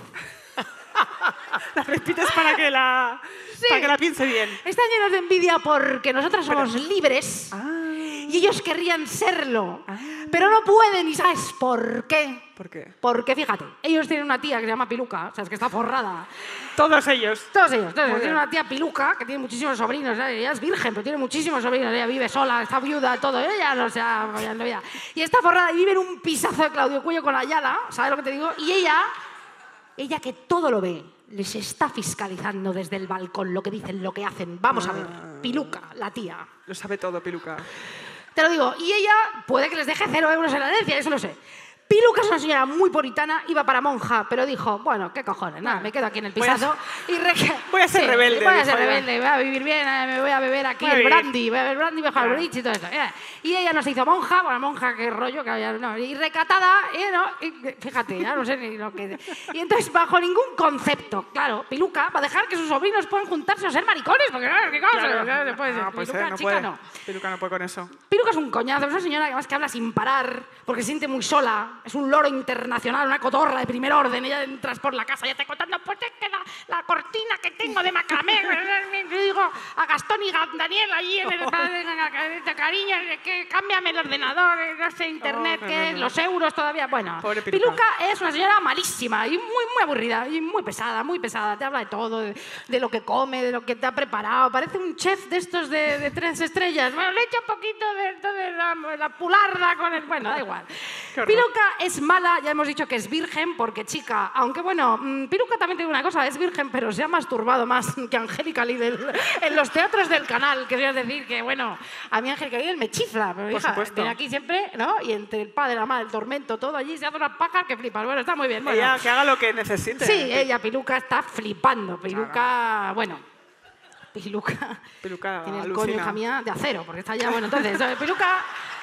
La repites para que la, Sí. para que la piense bien. Están llenos de envidia porque nosotras somos libres Ah, y ellos querrían serlo, pero no pueden. ¿Y sabes por qué? ¿por qué? Porque, fíjate, ellos tienen una tía que se llama Piluca, o sea, es que está forrada. Todos ellos. Todos ellos, todos ellos. Muy Tienen bien. una tía Piluca que tiene muchísimos sobrinos. ¿eh? Ella es virgen, pero tiene muchísimos sobrinos. Ella vive sola, está viuda, todo. Ella no se ha follado vida. Y está forrada y vive en un pisazo de Claudio Cuello con Ayala, ¿sabes lo que te digo? Y ella, ella que todo lo ve, les está fiscalizando desde el balcón lo que dicen, lo que hacen. Vamos a ver, Piluca, la tía. Lo sabe todo, Piluca. Te lo digo, y ella puede que les deje cero euros en la herencia, eso lo sé. Piluca es una señora muy puritana, iba para monja, pero dijo, bueno, qué cojones, nada, me quedo aquí en el Voy a pisazo y re- voy a ser sí, rebelde, Voy a dijo ser ella. rebelde, voy a vivir bien, eh, me voy a beber aquí Voy a el vivir. brandy, voy a beber brandy, voy a jugar al bridge y todo eso. eh. Y ella no se hizo monja, bueno, monja, qué rollo, que había, no, y recatada, eh, no, y, fíjate, ya no sé ni lo que... Y entonces, bajo ningún concepto, claro, Piluca va a dejar que sus sobrinos puedan juntarse o ser maricones, porque no, qué cosa, Claro. no se puede ser. No, pues, Piluca, eh, no chica, puede. no. Piluca no puede con eso. Piluca es un coñazo, es una señora que además que habla sin parar, porque se siente muy sola, es un loro internacional, una cotorra de primer orden, ella entras por la casa y ya está contando, pues es que la, la cortina que tengo de macramé, yo digo a Gastón y a Daniel allí en el de cariño, que cámbiame el ordenador, no sé, internet, Oh, no, que no, no. los euros todavía, bueno. Pobre Piluca. Piluca es una señora malísima y muy, muy aburrida y muy pesada, muy pesada, te habla de todo, de, de lo que come, de lo que te ha preparado, parece un chef de estos de, de tres estrellas, bueno, le echa un poquito de, de la, la pularda con el, bueno, da igual. Qué horror. Piluca es mala, ya hemos dicho que es virgen, porque chica, aunque bueno, mm, Piluca también tiene una cosa, es virgen, pero se ha masturbado más que Angélica Lidl en los teatros del canal, quería decir que, bueno, a mí Angélica Lidl me chifla, pero Por hija, supuesto. viene aquí siempre, ¿no? Y entre el padre, la madre, el tormento, todo allí, se hace unas pajas que flipas. Bueno, está muy bien. Bueno. Ella que haga lo que necesite. Sí, ella, Piluca, está flipando. Piluca, bueno, Piluca, Piluca tiene el alucina. coño, hija mía, de acero, porque está ya, bueno, entonces, eh, Piluca,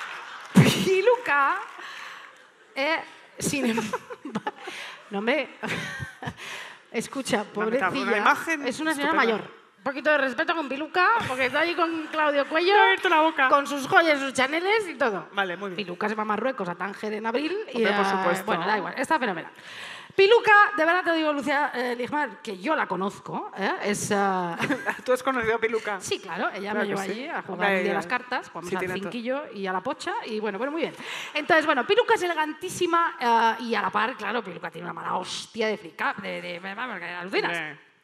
Piluca, eh, sin em- no, hombre, escucha, Una metáfora, pobrecilla, una imagen es una señora estupenda. mayor. Un poquito de respeto con Piluca, porque está allí con Claudio Cuello, Me ha abierto la boca. con sus joyas, sus chaneles y todo. Vale, muy bien. Piluca se va a Marruecos, a Tánger en abril. Y Hombre, por a- supuesto. Bueno, da igual, está fenomenal. Piluca, de verdad te digo, Lucía eh, Ligmar, que yo la conozco, ¿eh? es... ah, ¿Tú has conocido a Piluca? Sí, claro, ella Claro me que llevó sí. allí a jugar Hombre, el día de ella- las cartas, jugamos sí, al tiene to- cinquillo y a la pocha, y bueno, bueno, muy bien. Entonces, bueno, Piluca es elegantísima eh, y a la par, claro, Piluca tiene una mala hostia de flicar, de, de, vamos, que alucinas. Hombre.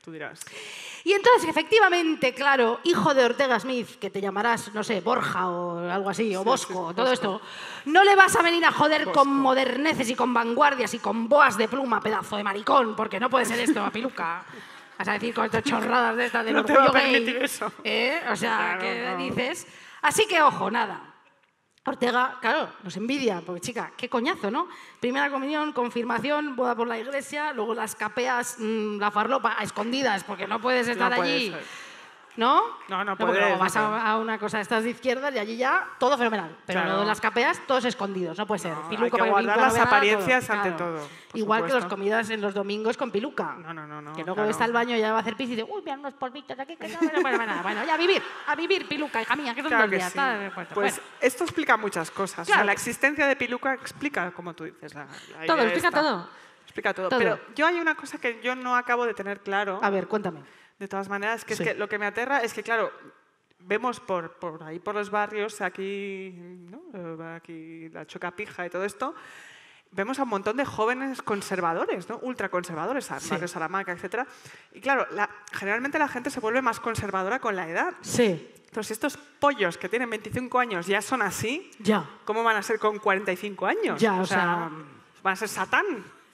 Tú dirás. Y entonces, efectivamente, claro, hijo de Ortega Smith, que te llamarás, no sé, Borja o algo así, o Sí, Bosco, sí, o sí, todo Bosco. esto, no le vas a venir a joder Bosco. con moderneces y con vanguardias y con boas de pluma, pedazo de maricón, porque no puede ser esto, Piluca. Vas a decir con estas chorradas de estas del No te va a orgullo gay. permitir eso. ¿Eh? O sea, Claro, ¿qué no. dices? Así que, ojo, nada. Ortega, claro, nos envidia, porque chica, qué coñazo, ¿no? Primera comunión, confirmación, boda por la iglesia, luego las capeas, mmm, la farlopa, a escondidas, porque no puedes estar No puede allí. ser. ¿No? No, no porque puedes, luego vas no a, a una cosa de estas de izquierdas y allí ya todo fenomenal. Pero Claro. lo de las capeas, todos escondidos, no puede ser. No, Piluca hay que para guardar Piluca, las no vea nada, apariencias todo, ante claro. todo, por Igual que supuesto. las comidas en los domingos con Piluca. No, no, no, no, Que luego claro. está al baño y ya va a hacer pis y dice, uy, mira unos polvitos aquí, que no, bueno, bueno, bueno, bueno, ya a vivir, a vivir, Piluca, hija mía, que son Claro dos que días. sí. Está puesto. Pues Bueno, esto explica muchas cosas. O sea, Claro. la existencia de Piluca explica, como tú dices, la, la todo, idea explica esta. todo. Explica todo. Todo. Pero yo hay una cosa que yo no acabo de tener claro, A ver, cuéntame. de todas maneras, que Sí. es que lo que me aterra es que, claro, vemos por, por ahí por los barrios, aquí, ¿no? Eh, aquí la Chocapija y todo esto, vemos a un montón de jóvenes conservadores, ¿no? Ultraconservadores, Sí. barrio Salamanca, etcétera. Y claro, la- generalmente la gente se vuelve más conservadora con la edad. Sí, Entonces, si estos pollos que tienen veinticinco años ya son así, ya. ¿cómo van a ser con cuarenta y cinco años? Ya, o sea- van a ser Satán.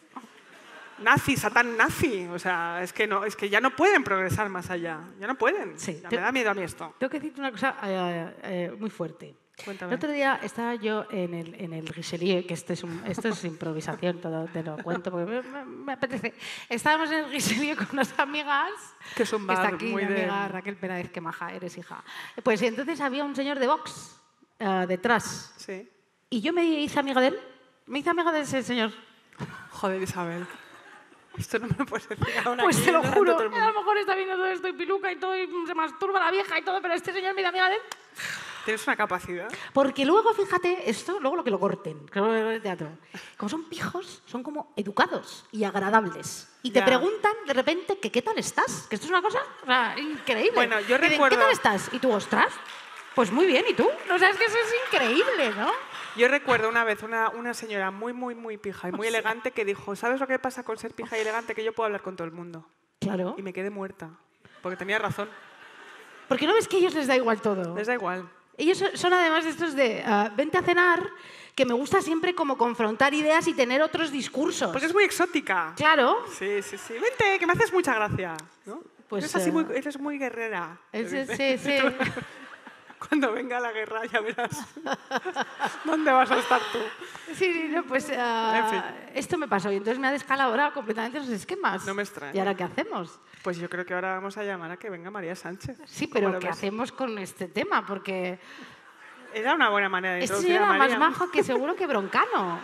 Nazi, Satán nazi. O sea, es que, no, es que ya no pueden progresar más allá. Ya no pueden. Sí. Ya Te- me da miedo a mí esto. Tengo que decirte una cosa eh, eh, muy fuerte. Cuéntame. El otro día estaba yo en el, en el Richelieu, que esto es, un- esto es improvisación, todo te lo cuento porque me, me- me apetece. Estábamos en el Richelieu con unas amigas. Que es un está bar aquí muy mi de- amiga Raquel Peláez, que maja eres, hija. Pues entonces había un señor de Vox eh, detrás. Sí. Y yo me hice amiga de él. Me hice amiga de ese señor. Joder, Isabel. Esto no me lo puedes decir ahora. Pues aquí te lo delante de juro. todo el A lo mundo. mejor está viendo todo esto y Piluca y todo y se masturba la vieja y todo, pero este señor me hizo amiga de él. Tienes una capacidad. Porque luego, fíjate, esto, luego lo que lo corten, que luego lo del teatro. Como son pijos, son como educados y agradables. Y te Ya. preguntan de repente que qué tal estás. Que esto es una cosa o sea, increíble. Bueno, yo Y dicen, recuerdo- ¿qué tal estás? Y tú, ostras, pues muy bien, ¿y tú? No sabes que eso es increíble, ¿no? Yo recuerdo una vez una, una señora muy, muy, muy pija y muy elegante que dijo, ¿sabes lo que pasa con ser pija y elegante? Que yo puedo hablar con todo el mundo. Claro. Y me quedé muerta. Porque tenía razón. Porque no ves que a ellos les da igual todo. Les da igual. Ellos son- son además estos de ah, vente a cenar, que me gusta siempre como confrontar ideas y tener otros discursos. Porque es muy exótica. Claro. Sí, sí, sí. Vente, que me haces mucha gracia. ¿No? Pues, eres, así eh, muy, eres muy guerrera. Es- te sí, dice. sí. Cuando venga la guerra ya verás dónde vas a estar tú. Sí, sí, no, pues ah, En fin. esto me pasó y entonces me ha descalabrado completamente los esquemas. No me extraña. ¿Y ahora qué hacemos? Pues yo creo que ahora vamos a llamar a que venga María Sánchez. Sí, ¿Cómo pero lo ¿qué ves? hacemos con este tema? Porque Era una buena manera de este introducir señor a era más María. majo que seguro que Broncano.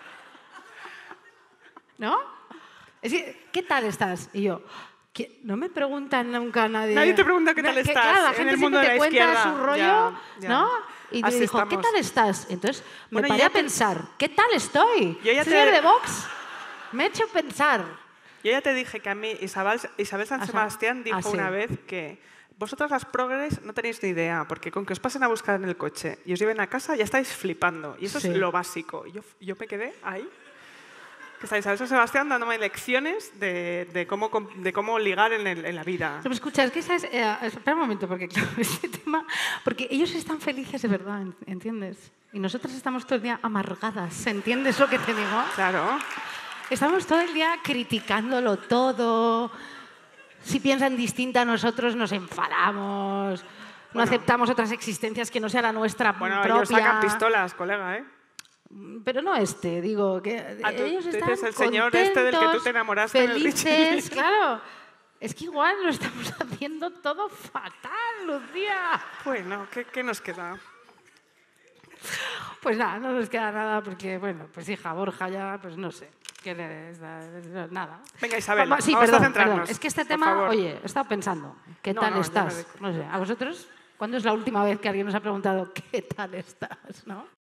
¿No? Es decir, ¿qué tal estás? Y yo, ¿qué? No me preguntan nunca nadie. Nadie te pregunta qué tal Que, estás claro, la en gente el mundo siempre de te la cuenta izquierda. su rollo, Ya, ya. ¿no? Y te Así dijo, ¿qué estamos. tal estás? Entonces me Bueno, yo paré ya a te- pensar, ¿qué tal estoy? Yo ya te- Señor de Vox, me ha hecho pensar. Yo ya te dije que a mí Isabel, Isabel San Ah, sí. Sebastián dijo Ah, sí. una vez que vosotras las progres no tenéis ni idea, porque con que os pasen a buscar en el coche y os lleven a casa ya estáis flipando. Y eso Sí. es lo básico. Y yo, yo me quedé ahí. Que está Isabel San Sebastián dándome lecciones de, de, cómo, com- de cómo ligar en, el- en la vida. Pero escucha, es que esa es, eh, espera un momento, porque claro, este tema, porque ellos están felices de verdad, en- ¿entiendes? Y nosotras estamos todo el día amargadas, ¿entiendes lo que te digo? Claro. Estamos todo el día criticándolo todo. Si piensan distinto a nosotros, nos enfadamos. No Bueno. aceptamos otras existencias que no sea la nuestra Bueno, propia. ellos sacan pistolas, colega, ¿eh? Pero no este, digo, que Ah, tú- ellos tú están dices el señor este del que tú contentos, te enamoraste en el felices, Richelieu. claro. Es que igual lo estamos haciendo todo fatal, Lucía. Bueno, ¿qué, qué nos queda? Pues nada, no nos queda nada porque, bueno, pues hija, Borja ya, pues no sé. ¿Qué le- nada. Venga, Isabel, Vamos- sí, vamos a perdón, centrarnos, perdón. Es que este por tema, favor. oye, he estado pensando, ¿qué No, tal no, ya me estás? doy No sé, ¿a vosotros? ¿Cuándo es la última vez que alguien nos ha preguntado qué tal estás? ¿No?